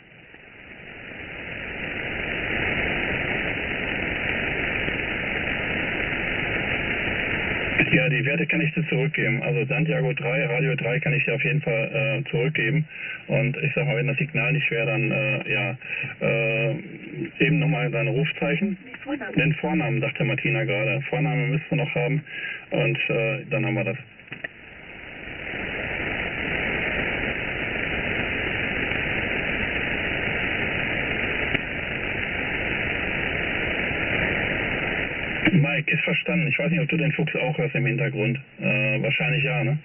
Ja, die Werte kann ich dir zurückgeben. Also Santiago drei, Radio drei kann ich dir auf jeden Fall äh, zurückgeben. Und ich sag mal, wenn das Signal nicht wäre, dann äh, ja, äh, eben nochmal deine Rufzeichen. Vornamen. Den Vornamen, sagte Martina gerade. Vorname müsst ihr noch haben und äh, dann haben wir das. Mike, ist verstanden. Ich weiß nicht, ob du den Fuchs auch hörst im Hintergrund. Äh, wahrscheinlich ja, ne?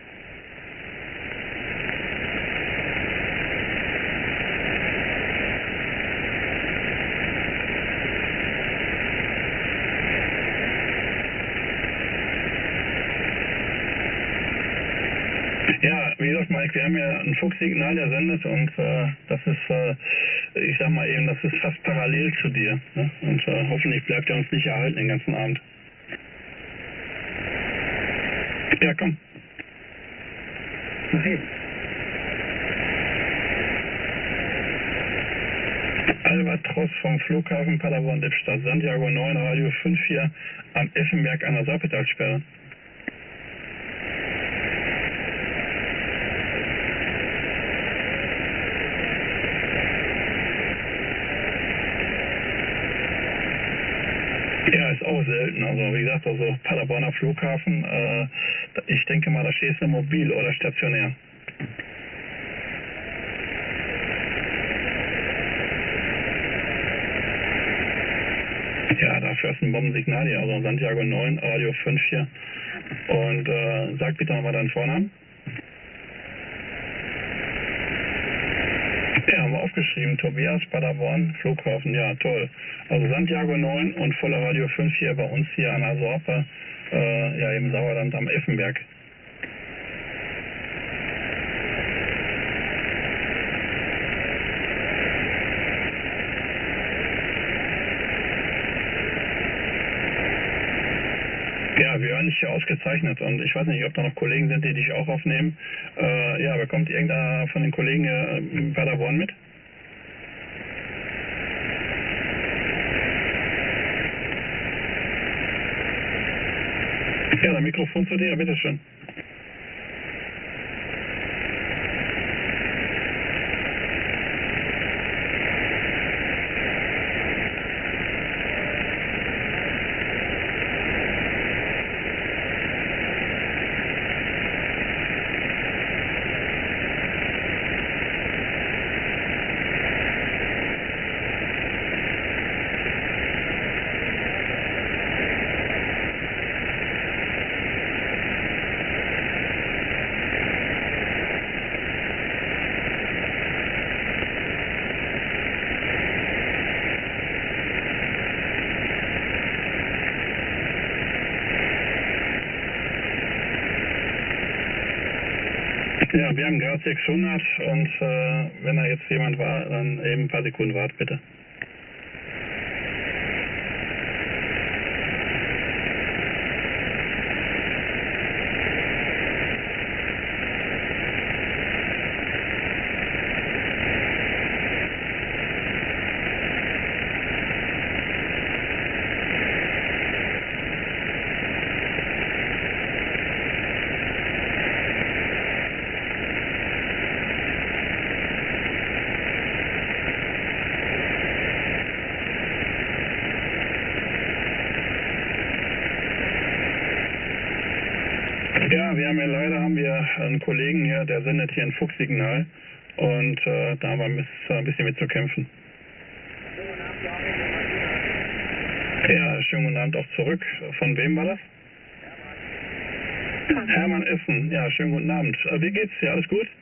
Ja, wie gesagt, Mike, wir haben ja ein Fuchssignal, der sendet und äh, das ist, äh, ich sag mal eben, das ist fast parallel zu dir. Ne? Und äh, hoffentlich bleibt er uns nicht erhalten den ganzen Abend. Ja, komm. Nein. Albatros vom Flughafen Paderborn-Lippstadt, Santiago neun, Radio fünf hier am Effenberg an der Sorpetalsperre. Ja, ist auch selten. Also wie gesagt, also Paderborner Flughafen, äh, ich denke mal, da stehst du mobil oder stationär. Ja, dafür ist ein Bombensignal hier, also Santiago neun, Radio fünf hier. Und äh, sag bitte nochmal deinen Vornamen. Ja, haben wir aufgeschrieben. Tobias, Paderborn, Flughafen. Ja, toll. Also Santiago neun und voller Radio fünf hier bei uns hier an der Sorpe, äh, ja, im Sauerland am Effenberg. Ja, wir hören dich hier ausgezeichnet und ich weiß nicht, ob da noch Kollegen sind, die dich auch aufnehmen. Äh, ja, bekommt irgendeiner von den Kollegen äh, in Paderborn mit? Ja, das Mikrofon zu dir, bitteschön. Ja, wir haben gerade sechshundert und äh, wenn da jetzt jemand war, dann eben ein paar Sekunden warten, bitte. Ja, wir haben ja leider haben wir einen Kollegen hier, der sendet hier ein Fuchssignal und äh, da haben wir ein bisschen, ein bisschen mit zu kämpfen. Ja, schönen guten Abend auch zurück. Von wem war das? Hermann, Hermann Essen. Ja, schönen guten Abend. Wie geht's dir? Alles gut?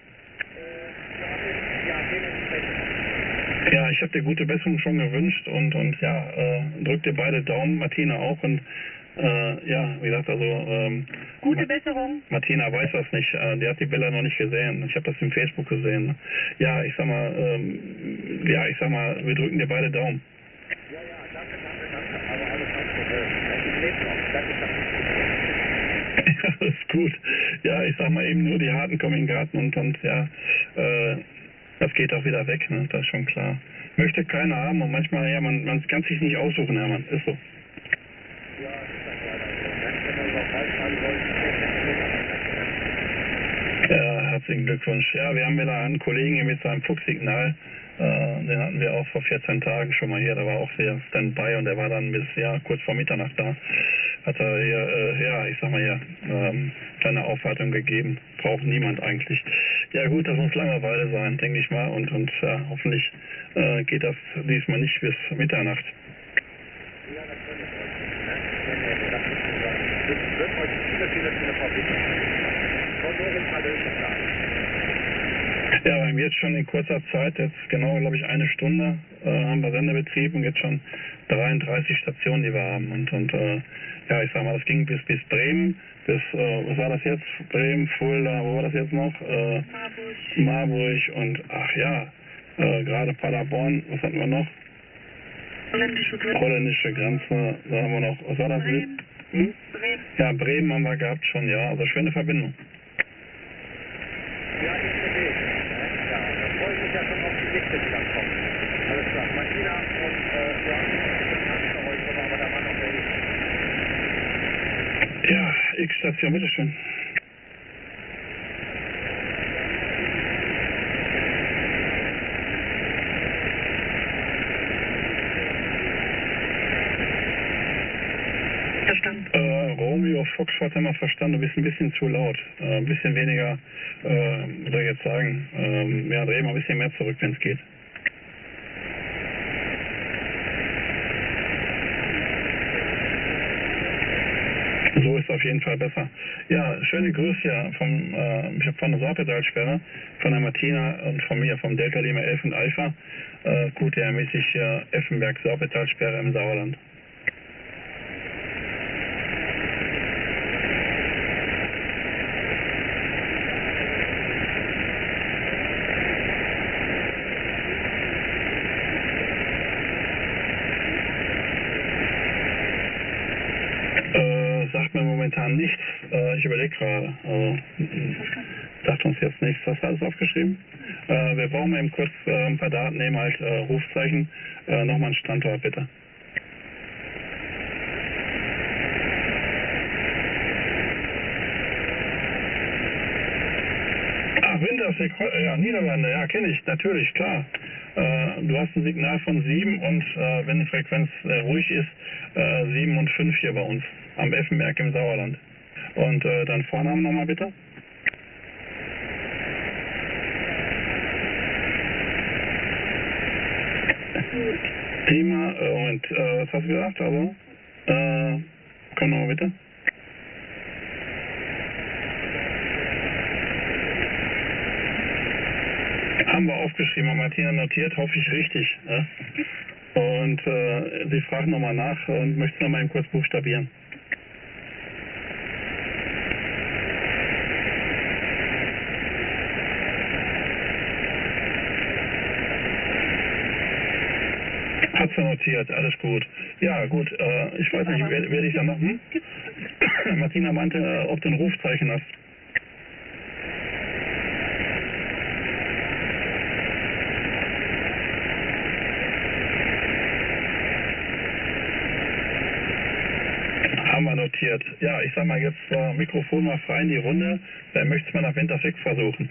Ja, ich habe dir gute Besserung schon gewünscht und und ja, äh, drück dir beide Daumen, Martina auch und äh, ja, wie gesagt, also ähm, Gute Besserung. Martina weiß das nicht, äh, die hat die Bilder noch nicht gesehen. Ich habe das im Facebook gesehen. Ja, ich sag mal, ähm, ja, ich sag mal, wir drücken dir beide Daumen. Ja, ja, danke, danke, danke, aber alles kein Problem. Ich lebe noch. Danke, danke. Ja, das ist gut. Ja, ich sag mal eben nur die harten kommen in den Garten und und ja, äh, das geht auch wieder weg, ne? Das ist schon klar. Möchte keiner haben und manchmal, ja, man, man kann sich nicht aussuchen, Hermann, ist so. Ja, das ist das leider so. Wenn wir überhaupt herzlichen Glückwunsch. Ja, wir haben wieder einen Kollegen hier mit seinem Fuchssignal. Äh, den hatten wir auch vor vierzehn Tagen schon mal hier. Da war auch sehr Standby und der war dann bis ja, kurz vor Mitternacht da. Hat er hier, äh, ja, ich sag mal hier, ähm, kleine Aufwartung gegeben. Braucht niemand eigentlich. Ja gut, das muss Langeweile sein, denke ich mal. Und, und ja, hoffentlich äh, geht das diesmal nicht bis Mitternacht. Ja, das könnte es sein. Das wird heute viele, viele, viele Verbindungen. Und nur im Hallöchen sagen. Ja, wir haben jetzt schon in kurzer Zeit, jetzt genau, glaube ich, eine Stunde, äh, haben wir Sendebetrieb und jetzt schon dreiunddreißig Stationen, die wir haben. Und, und äh, ja, ich sag mal, das ging bis, bis Bremen, bis, äh, was war das jetzt? Bremen, Fulda, wo war das jetzt noch? Äh, Marburg. Marburg und, ach ja, äh, gerade Paderborn, was hatten wir noch? Holländische Grenze. Holländische Grenze, da haben wir noch, was war das? Bremen. Hm? Bremen. Ja, Bremen haben wir gehabt schon, ja, also schöne Verbindung. Ja, ich sehe es. Ja, da freue ich mich ja schon auf die nächste, die dann kommt. Alles klar, Martina und, äh, ja, schönen Tag für euch, so machen wir da mal noch der Ja, X-Station, bitteschön. Verstanden. Äh, Romeo Foxtrot haben wir verstanden, du bist ein bisschen zu laut. Äh, ein bisschen weniger, äh, was soll ich jetzt sagen, ähm, ja, dreh mal ein bisschen mehr zurück, wenn es geht. So ist auf jeden Fall besser. Ja, schöne Grüße ja vom, äh, ich habe von der Saarpedalsperre, von der Martina und von mir, vom Delta Lima elf und Alpha, äh, Q T R-mäßig äh, Effenberg Saarpedalsperre im Sauerland. Sagt mir momentan nichts. Äh, ich überlege gerade. Also, sagt uns jetzt nichts. Hast du alles aufgeschrieben? Äh, wir brauchen eben kurz äh, ein paar Daten nehmen, halt äh, Rufzeichen. Äh, Nochmal einen Standort, bitte. Ah, Wintersweg, ja, Niederlande, ja, kenne ich, natürlich, klar. Äh, du hast ein Signal von sieben und äh, wenn die Frequenz äh, ruhig ist, äh, sieben und fünf hier bei uns. Am Effenberg im Sauerland. Und äh, dann Vornamen nochmal bitte. Thema, äh, Moment, äh, was hast du gesagt? Also, äh, komm nochmal bitte. Haben wir aufgeschrieben, haben Martina notiert, hoffe ich richtig. Ja? Und äh, sie fragen nochmal nach und möchten nochmal eben kurz buchstabieren. Hat sie notiert, alles gut. Ja, gut, äh, ich weiß nicht, werde werd ich dann noch... Hm? Martina meinte, äh, ob du ein Rufzeichen hast. Haben wir notiert. Ja, ich sag mal jetzt äh, Mikrofon mal frei in die Runde. Wer möchte es mal nach Wintersweg versuchen?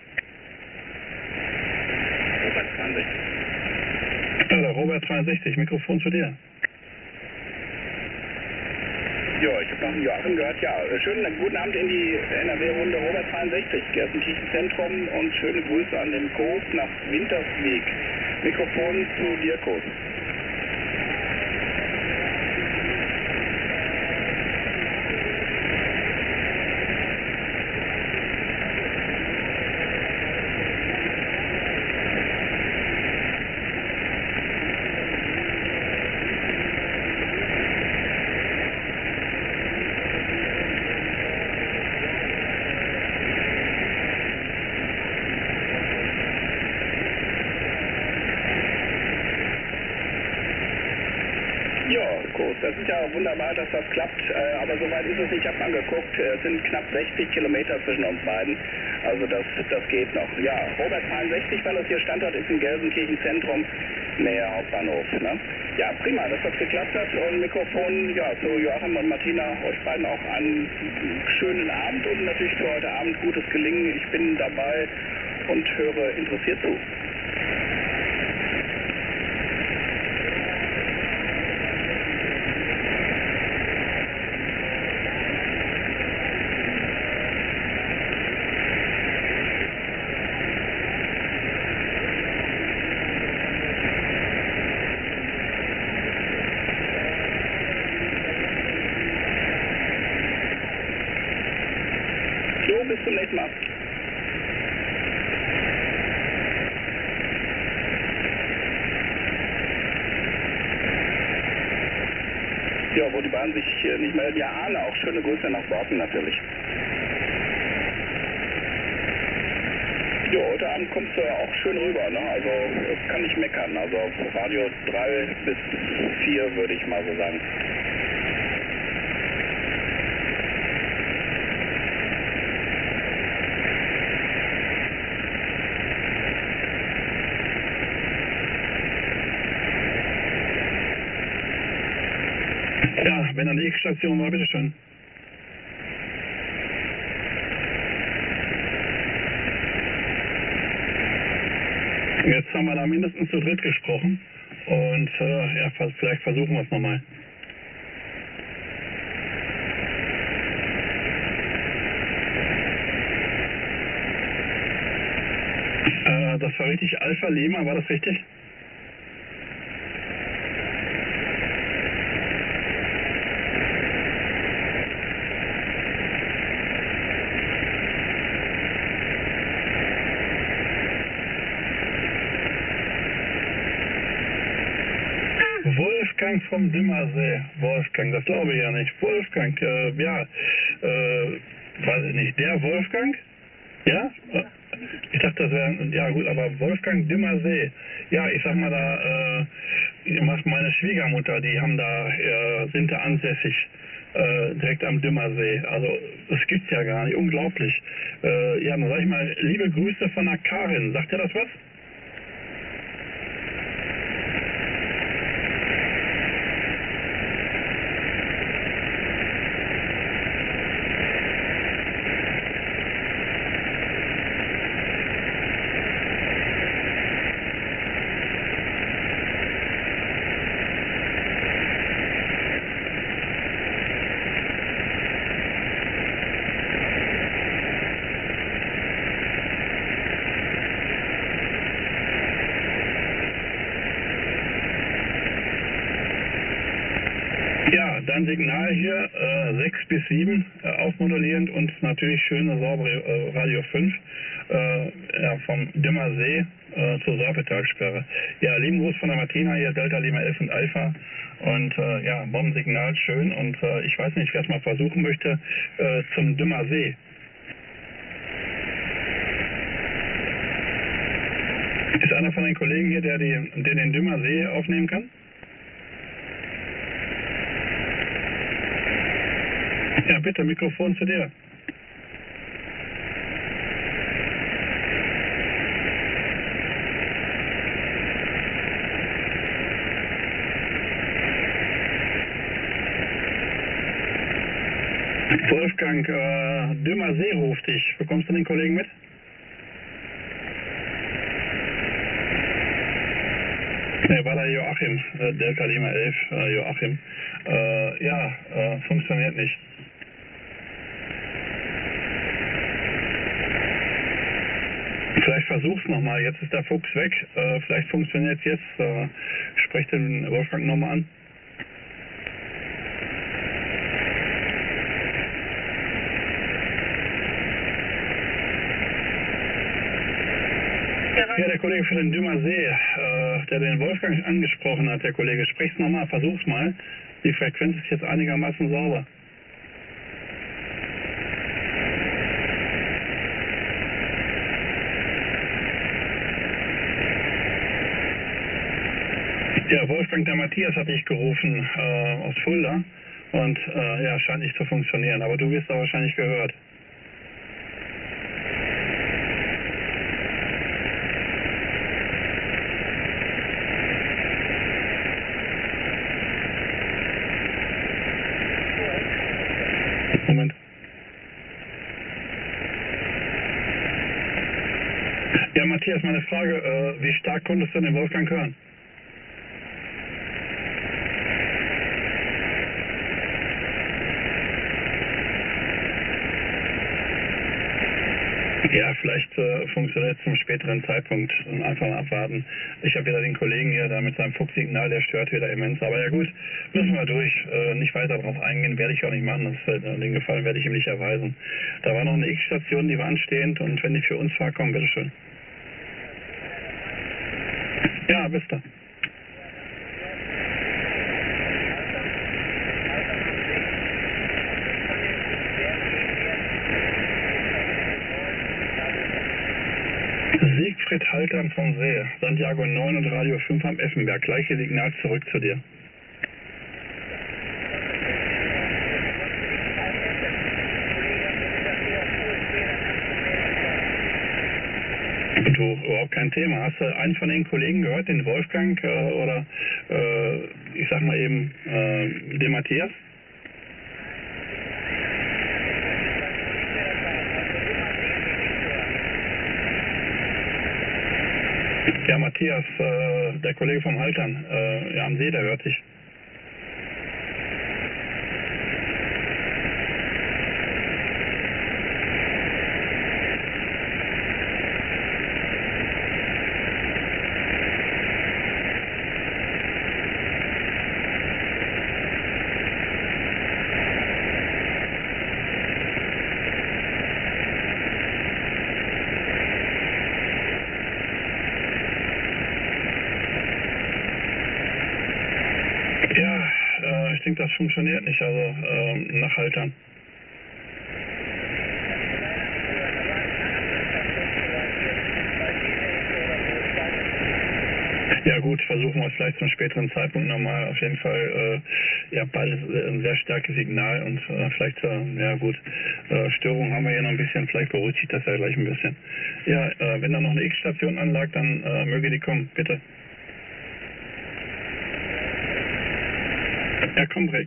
Robert zweiundsechzig. Ja, der Robert zweiundsechzig, Mikrofon zu dir. Ja, ich habe nach dem Joachim gehört, ja, schönen guten Abend in die N R W-Runde Robert zweiundsechzig, Gelsenkirchen Zentrum und schöne Grüße an den Kurs nach Wintersweg. Mikrofon zu dir, Kurs. Das ist ja wunderbar, dass das klappt, äh, aber soweit ist es nicht. Ich habe angeguckt, es sind knapp sechzig Kilometer zwischen uns beiden. Also das, das geht noch. Ja, Robert zweiundsechzig, weil das hier Standort ist in Gelsenkirchen Zentrum. näher Hauptbahnhof. Ne? Ja, prima, dass das geklappt hat. Und Mikrofon, ja, zu Joachim und Martina, euch beiden auch einen schönen Abend und natürlich für heute Abend gutes Gelingen. Ich bin dabei und höre interessiert zu. Bis zum nächsten Mal. Ja, wo die Bahn sich nicht melden. Ja, Arne, auch schöne Grüße nach Borken natürlich. Ja, heute Abend kommst du ja auch schön rüber, ne? Also kann nicht meckern. Also Radio drei bis vier würde ich mal so sagen. Ja, wenn an der X-Station war, bitteschön. Jetzt haben wir da mindestens zu dritt gesprochen und äh, ja, vielleicht versuchen wir es nochmal. Äh, das war richtig Alpha Lima, war das richtig? Wolfgang vom Dimmersee. Wolfgang, das glaube ich ja nicht. Wolfgang, äh, ja, äh, weiß ich nicht. Der Wolfgang? Ja? Ich dachte, das wäre, ja gut, aber Wolfgang Dimmersee. Ja, ich sag mal, da äh, macht meine Schwiegermutter, die haben da, äh, sind da ansässig, äh, direkt am Dimmersee. Also, das gibt's ja gar nicht. Unglaublich. Äh, ja, dann sag ich mal, liebe Grüße von der Karin. Sagt ihr das was? Ja, dann Signal hier, äh, sechs bis sieben, äh, aufmodulierend und natürlich schöne, saubere äh, Radio fünf äh, ja, vom Dimmersee äh, zur Sorpetalsperre. Ja, lieben Gruß von der Martina, hier Delta Lima elf und Alpha und äh, ja, Bombensignal schön und äh, ich weiß nicht, wer es mal versuchen möchte, äh, zum Dimmersee. Ist einer von den Kollegen hier, der, die, der den Dimmersee aufnehmen kann? Ja, bitte, Mikrofon zu dir. Wolfgang, äh, Dimmersee ruft dich. Bekommst du den Kollegen mit? Ne, war da Joachim, äh, Delta Lima elf, äh, Joachim. Äh, ja, äh, funktioniert nicht. Vielleicht versuch's nochmal, jetzt ist der Fuchs weg, äh, vielleicht funktioniert es jetzt. Äh, sprech den Wolfgang nochmal an. Ja, der Kollege für den Dimmersee, äh, der den Wolfgang angesprochen hat, der Kollege, sprich's nochmal, versuch's mal. Die Frequenz ist jetzt einigermaßen sauber. Ja, Wolfgang, der Matthias hatte ich gerufen äh, aus Fulda und äh, ja, scheint nicht zu funktionieren, aber du wirst da wahrscheinlich gehört. Ja, Matthias, meine Frage, äh, wie stark konntest du den Wolfgang hören? Ja, vielleicht äh, funktioniert es zum späteren Zeitpunkt. Einfach mal abwarten. Ich habe wieder den Kollegen hier, da mit seinem Fuchssignal, der stört wieder immens. Aber ja gut, müssen wir durch. Äh, nicht weiter darauf eingehen, werde ich auch nicht machen. Das, äh, den Gefallen werde ich ihm nicht erweisen. Da war noch eine X-Station, die war anstehend und wenn die für uns war, komm, bitteschön. Ja, bis dann. Siegfried Haltern von See, Santiago neun und Radio fünf am Effenberg. Gleiche Signal zurück zu dir. Du, überhaupt kein Thema. Hast du einen von den Kollegen gehört, den Wolfgang äh, oder äh, ich sag mal eben äh, den Matthias? Ja, Matthias, äh, der Kollege vom Haltern, äh, ja, am See, der hört sich. Ja, äh, ich denke, das funktioniert nicht, also äh, nach Haltern. Ja gut, versuchen wir es vielleicht zum späteren Zeitpunkt nochmal. Auf jeden Fall, äh, ja, beides ein sehr starkes Signal und äh, vielleicht, äh, ja gut, äh, Störung haben wir hier noch ein bisschen, vielleicht beruhigt sich das ja gleich ein bisschen. Ja, äh, wenn da noch eine X-Station anlag, dann äh, möge die kommen, bitte. Ja, komm, Break.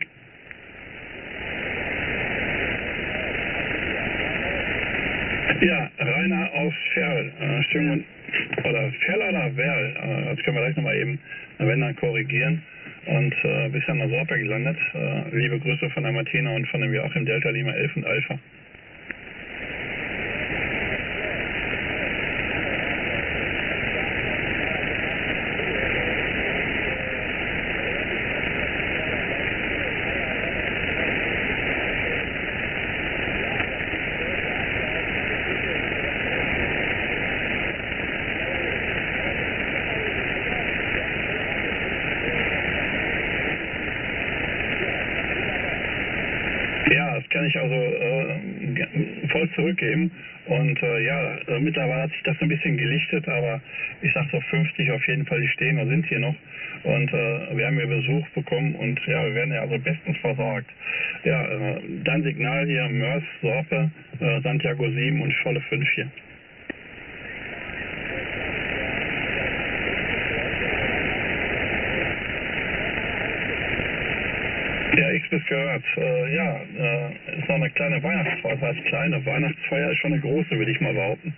Ja, Rainer aus Ferl. Äh, schön, oder Ferl oder Werl, äh, das können wir gleich nochmal eben, wenn dann korrigieren. Und äh, bist ja in der Sorpe gelandet. Äh, liebe Grüße von der Martina und von dem Joachim Delta Lima elf und Alpha. Ja, das kann ich also äh, voll zurückgeben und äh, ja, äh, mittlerweile hat sich das ein bisschen gelichtet, aber ich sag so fünfzig auf jeden Fall, die stehen und sind hier noch und äh, wir haben hier Besuch bekommen und ja, wir werden ja also bestens versorgt. Ja, äh, dein Signal hier, Mörs, Sorpe, äh, Santiago sieben und Scholle fünf hier. Ja, ich bin gehört. Äh, ja, äh, ist noch eine kleine Weihnachtsfeier. Das heißt, kleine Weihnachtsfeier ist schon eine große, würde ich mal behaupten.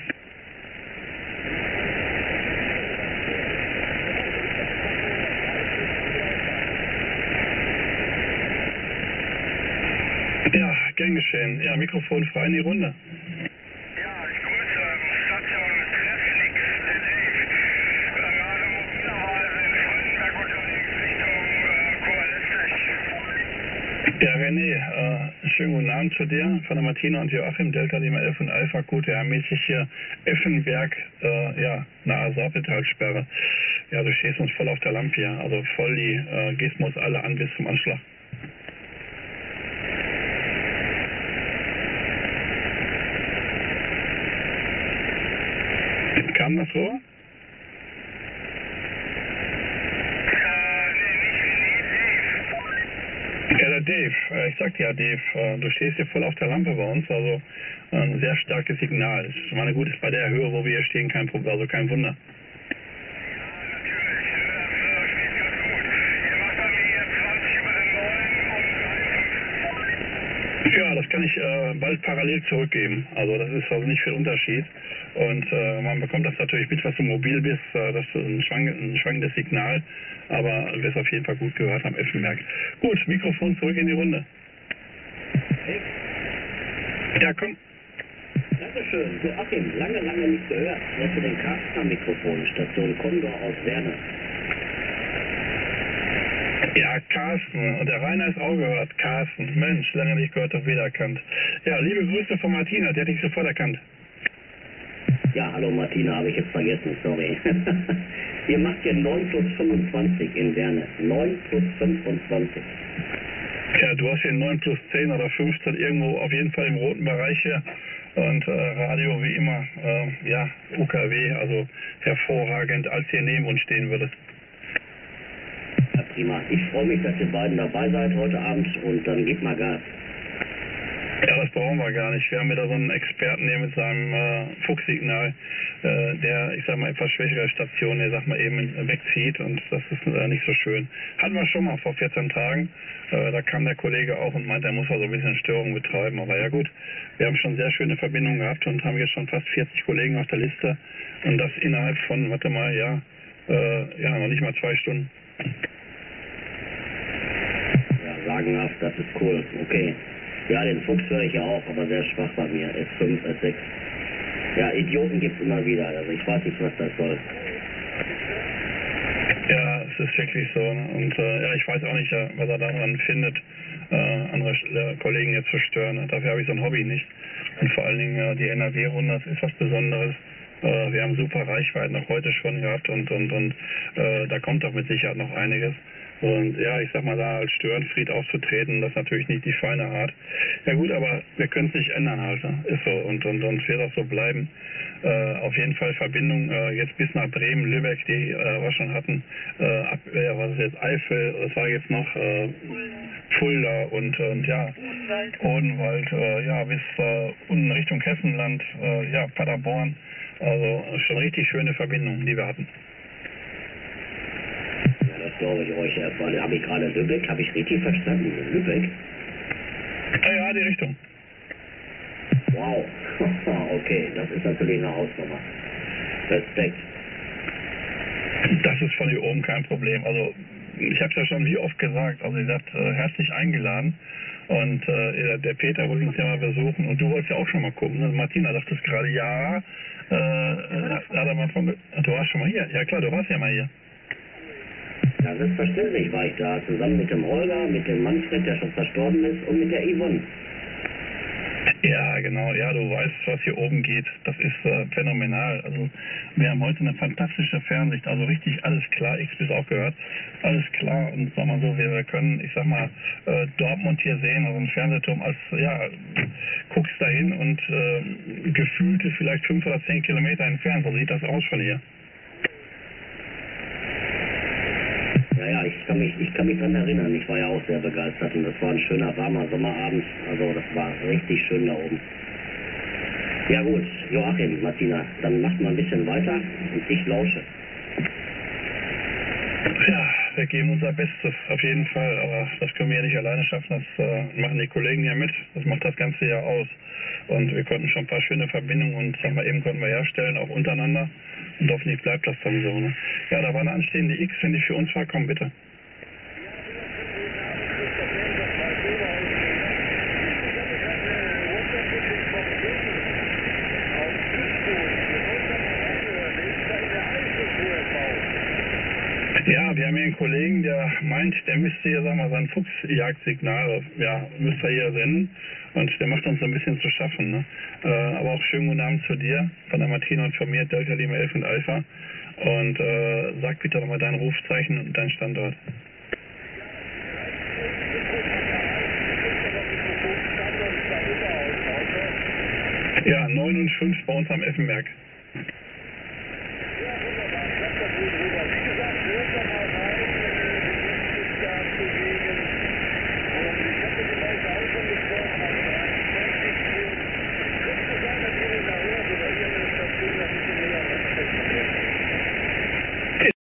Ja, gern geschehen. Ja, Mikrofon frei in die Runde. Ja, ich grüße Station Trefflix, L elf. Gerade mobilerweise in Freudenberg unterwegs Richtung äh, Kurlistisch. Ja, René, äh, schönen guten Abend zu dir von der Martina und Joachim, Delta Lima elf und Alpha. Gut, wir haben mäßig hier Effenberg, äh, ja, nahe Sorpetalsperre. Ja, du stehst uns voll auf der Lampe hier, also voll die äh, Gizmos alle an bis zum Anschlag. Kam das so? Ja, der Dave, äh, ich sagte ja, Dave, äh, du stehst hier voll auf der Lampe bei uns, also äh, ein sehr starkes Signal. Ich meine, gut, ist bei der Höhe, wo wir hier stehen, kein Problem, also kein Wunder. Ja, das kann ich äh, bald parallel zurückgeben. Also das ist also nicht viel Unterschied. Und äh, man bekommt das natürlich mit, was du mobil bist. Äh, das ist ein, schwank, ein schwankendes Signal. Aber du wirst auf jeden Fall gut gehört am Effenberg. Gut, Mikrofon zurück in die Runde. Ja, komm. Dankeschön. Joachim, lange, lange nicht gehört. Wer für den Carsten am Mikrofon? Station Condor aus Werne. Ja, Carsten. Und der Rainer ist auch gehört. Carsten. Mensch, lange nicht gehört, doch wiedererkannt. Ja, liebe Grüße von Martina, der hat dich sofort erkannt. Ja, hallo Martina, habe ich jetzt vergessen, sorry. Ihr macht hier neun plus fünfundzwanzig in Werne. neun plus fünfundzwanzig. Ja, du hast hier neun plus zehn oder fünfzehn irgendwo auf jeden Fall im roten Bereich hier. Und äh, Radio wie immer, äh, ja, U K W, also hervorragend, als ihr neben uns stehen würdet. Ja, prima. Ich freue mich, dass ihr beiden dabei seid heute Abend und dann gebt mal Gas. Ja, das brauchen wir gar nicht. Wir haben wieder so einen Experten hier mit seinem äh, Fuchssignal, äh, der, ich sag mal, etwas schwächere Station, der, sag mal, eben wegzieht und das ist äh, nicht so schön. Hatten wir schon mal vor vierzehn Tagen. Äh, da kam der Kollege auch und meinte, er muss mal so ein bisschen Störung betreiben. Aber ja gut, wir haben schon sehr schöne Verbindungen gehabt und haben jetzt schon fast vierzig Kollegen auf der Liste und das innerhalb von, warte mal, ja, äh, ja, noch nicht mal zwei Stunden. Ja, sagenhaft, das ist cool. Okay. Ja, den Fuchs höre ich ja auch, aber sehr schwach bei mir. S fünf, S sechs. Ja, Idioten gibt es immer wieder. Also ich weiß nicht, was das soll. Ja, es ist wirklich so. Ne? Und äh, ja, ich weiß auch nicht, ja, was er daran findet, äh, andere äh, Kollegen jetzt zu stören. Ne? Dafür habe ich so ein Hobby nicht. Und vor allen Dingen äh, die N R W-Runde, das ist was Besonderes. Äh, wir haben super Reichweiten auch heute schon gehabt und, und, und äh, da kommt auch mit Sicherheit noch einiges. Und ja, ich sag mal, da als Störenfried aufzutreten, das ist natürlich nicht die feine Art. Ja gut, aber wir können es nicht ändern halt, ne? Ist so und, und, und wird auch so bleiben. Äh, auf jeden Fall Verbindung äh, jetzt bis nach Bremen, Lübeck, die äh, wir schon hatten, äh, ab, äh, was ist jetzt, Eifel, was war jetzt noch, äh, Fulda und, und ja, Odenwald, Odenwald äh, ja, bis äh, unten Richtung Hessenland, äh, ja, Paderborn. Also schon richtig schöne Verbindungen, die wir hatten. Das glaube ich euch erstmal. Habe ich gerade Lübeck, habe ich richtig verstanden? Lübeck? Ja, ja, die Richtung. Wow. Okay, das ist natürlich eine Hausnummer. Respekt. Das ist von hier oben kein Problem. Also, ich habe es ja schon wie oft gesagt, also ihr seid äh, herzlich eingeladen. Und äh, der Peter wollte uns ja mal besuchen und du wolltest ja auch schon mal gucken. Ne? Martina dachte es gerade, ja. Äh, äh, hat er mal von, du warst schon mal hier. Ja klar, du warst ja mal hier. Ja, selbstverständlich war ich da, zusammen mit dem Holger, mit dem Manfred, der schon verstorben ist, und mit der Yvonne. Ja, genau, ja, du weißt, was hier oben geht. Das ist äh, phänomenal. Also wir haben heute eine fantastische Fernsicht, also richtig alles klar, X bis auch gehört, alles klar und sag mal so, wir, wir können, ich sag mal, äh, Dortmund hier sehen, also ein Fernsehturm als, ja, guckst dahin und äh, gefühlte vielleicht fünf oder zehn Kilometer entfernt, so sieht das aus von hier. Ja, ja, ich kann mich, ich kann mich dran erinnern. Ich war ja auch sehr begeistert und das war ein schöner, warmer Sommerabend. Also das war richtig schön da oben. Ja gut, Joachim, Martina, dann macht mal ein bisschen weiter und ich lausche. Ja, wir geben unser Bestes, auf jeden Fall. Aber das können wir ja nicht alleine schaffen. Das äh, machen die Kollegen ja mit. Das macht das ganze Jahr aus. Und wir konnten schon ein paar schöne Verbindungen und sag mal, eben konnten wir herstellen, auch untereinander. Und hoffentlich bleibt das dann so. Ne? Ja, da war eine anstehende X, wenn die für uns war, komm bitte. Ja, wir haben hier einen Kollegen, der meint, der müsste hier, sag mal, sein Fuchsjagdsignal, ja, müsste er hier senden. Und der macht uns so ein bisschen zu schaffen. Ne? Äh, aber auch schönen guten Abend zu dir, von der Martina und von mir, Delta Lima elf und Alpha. Und äh, sag bitte nochmal dein Rufzeichen und deinen Standort. Ja, neun und fünf bei uns am Effenberg.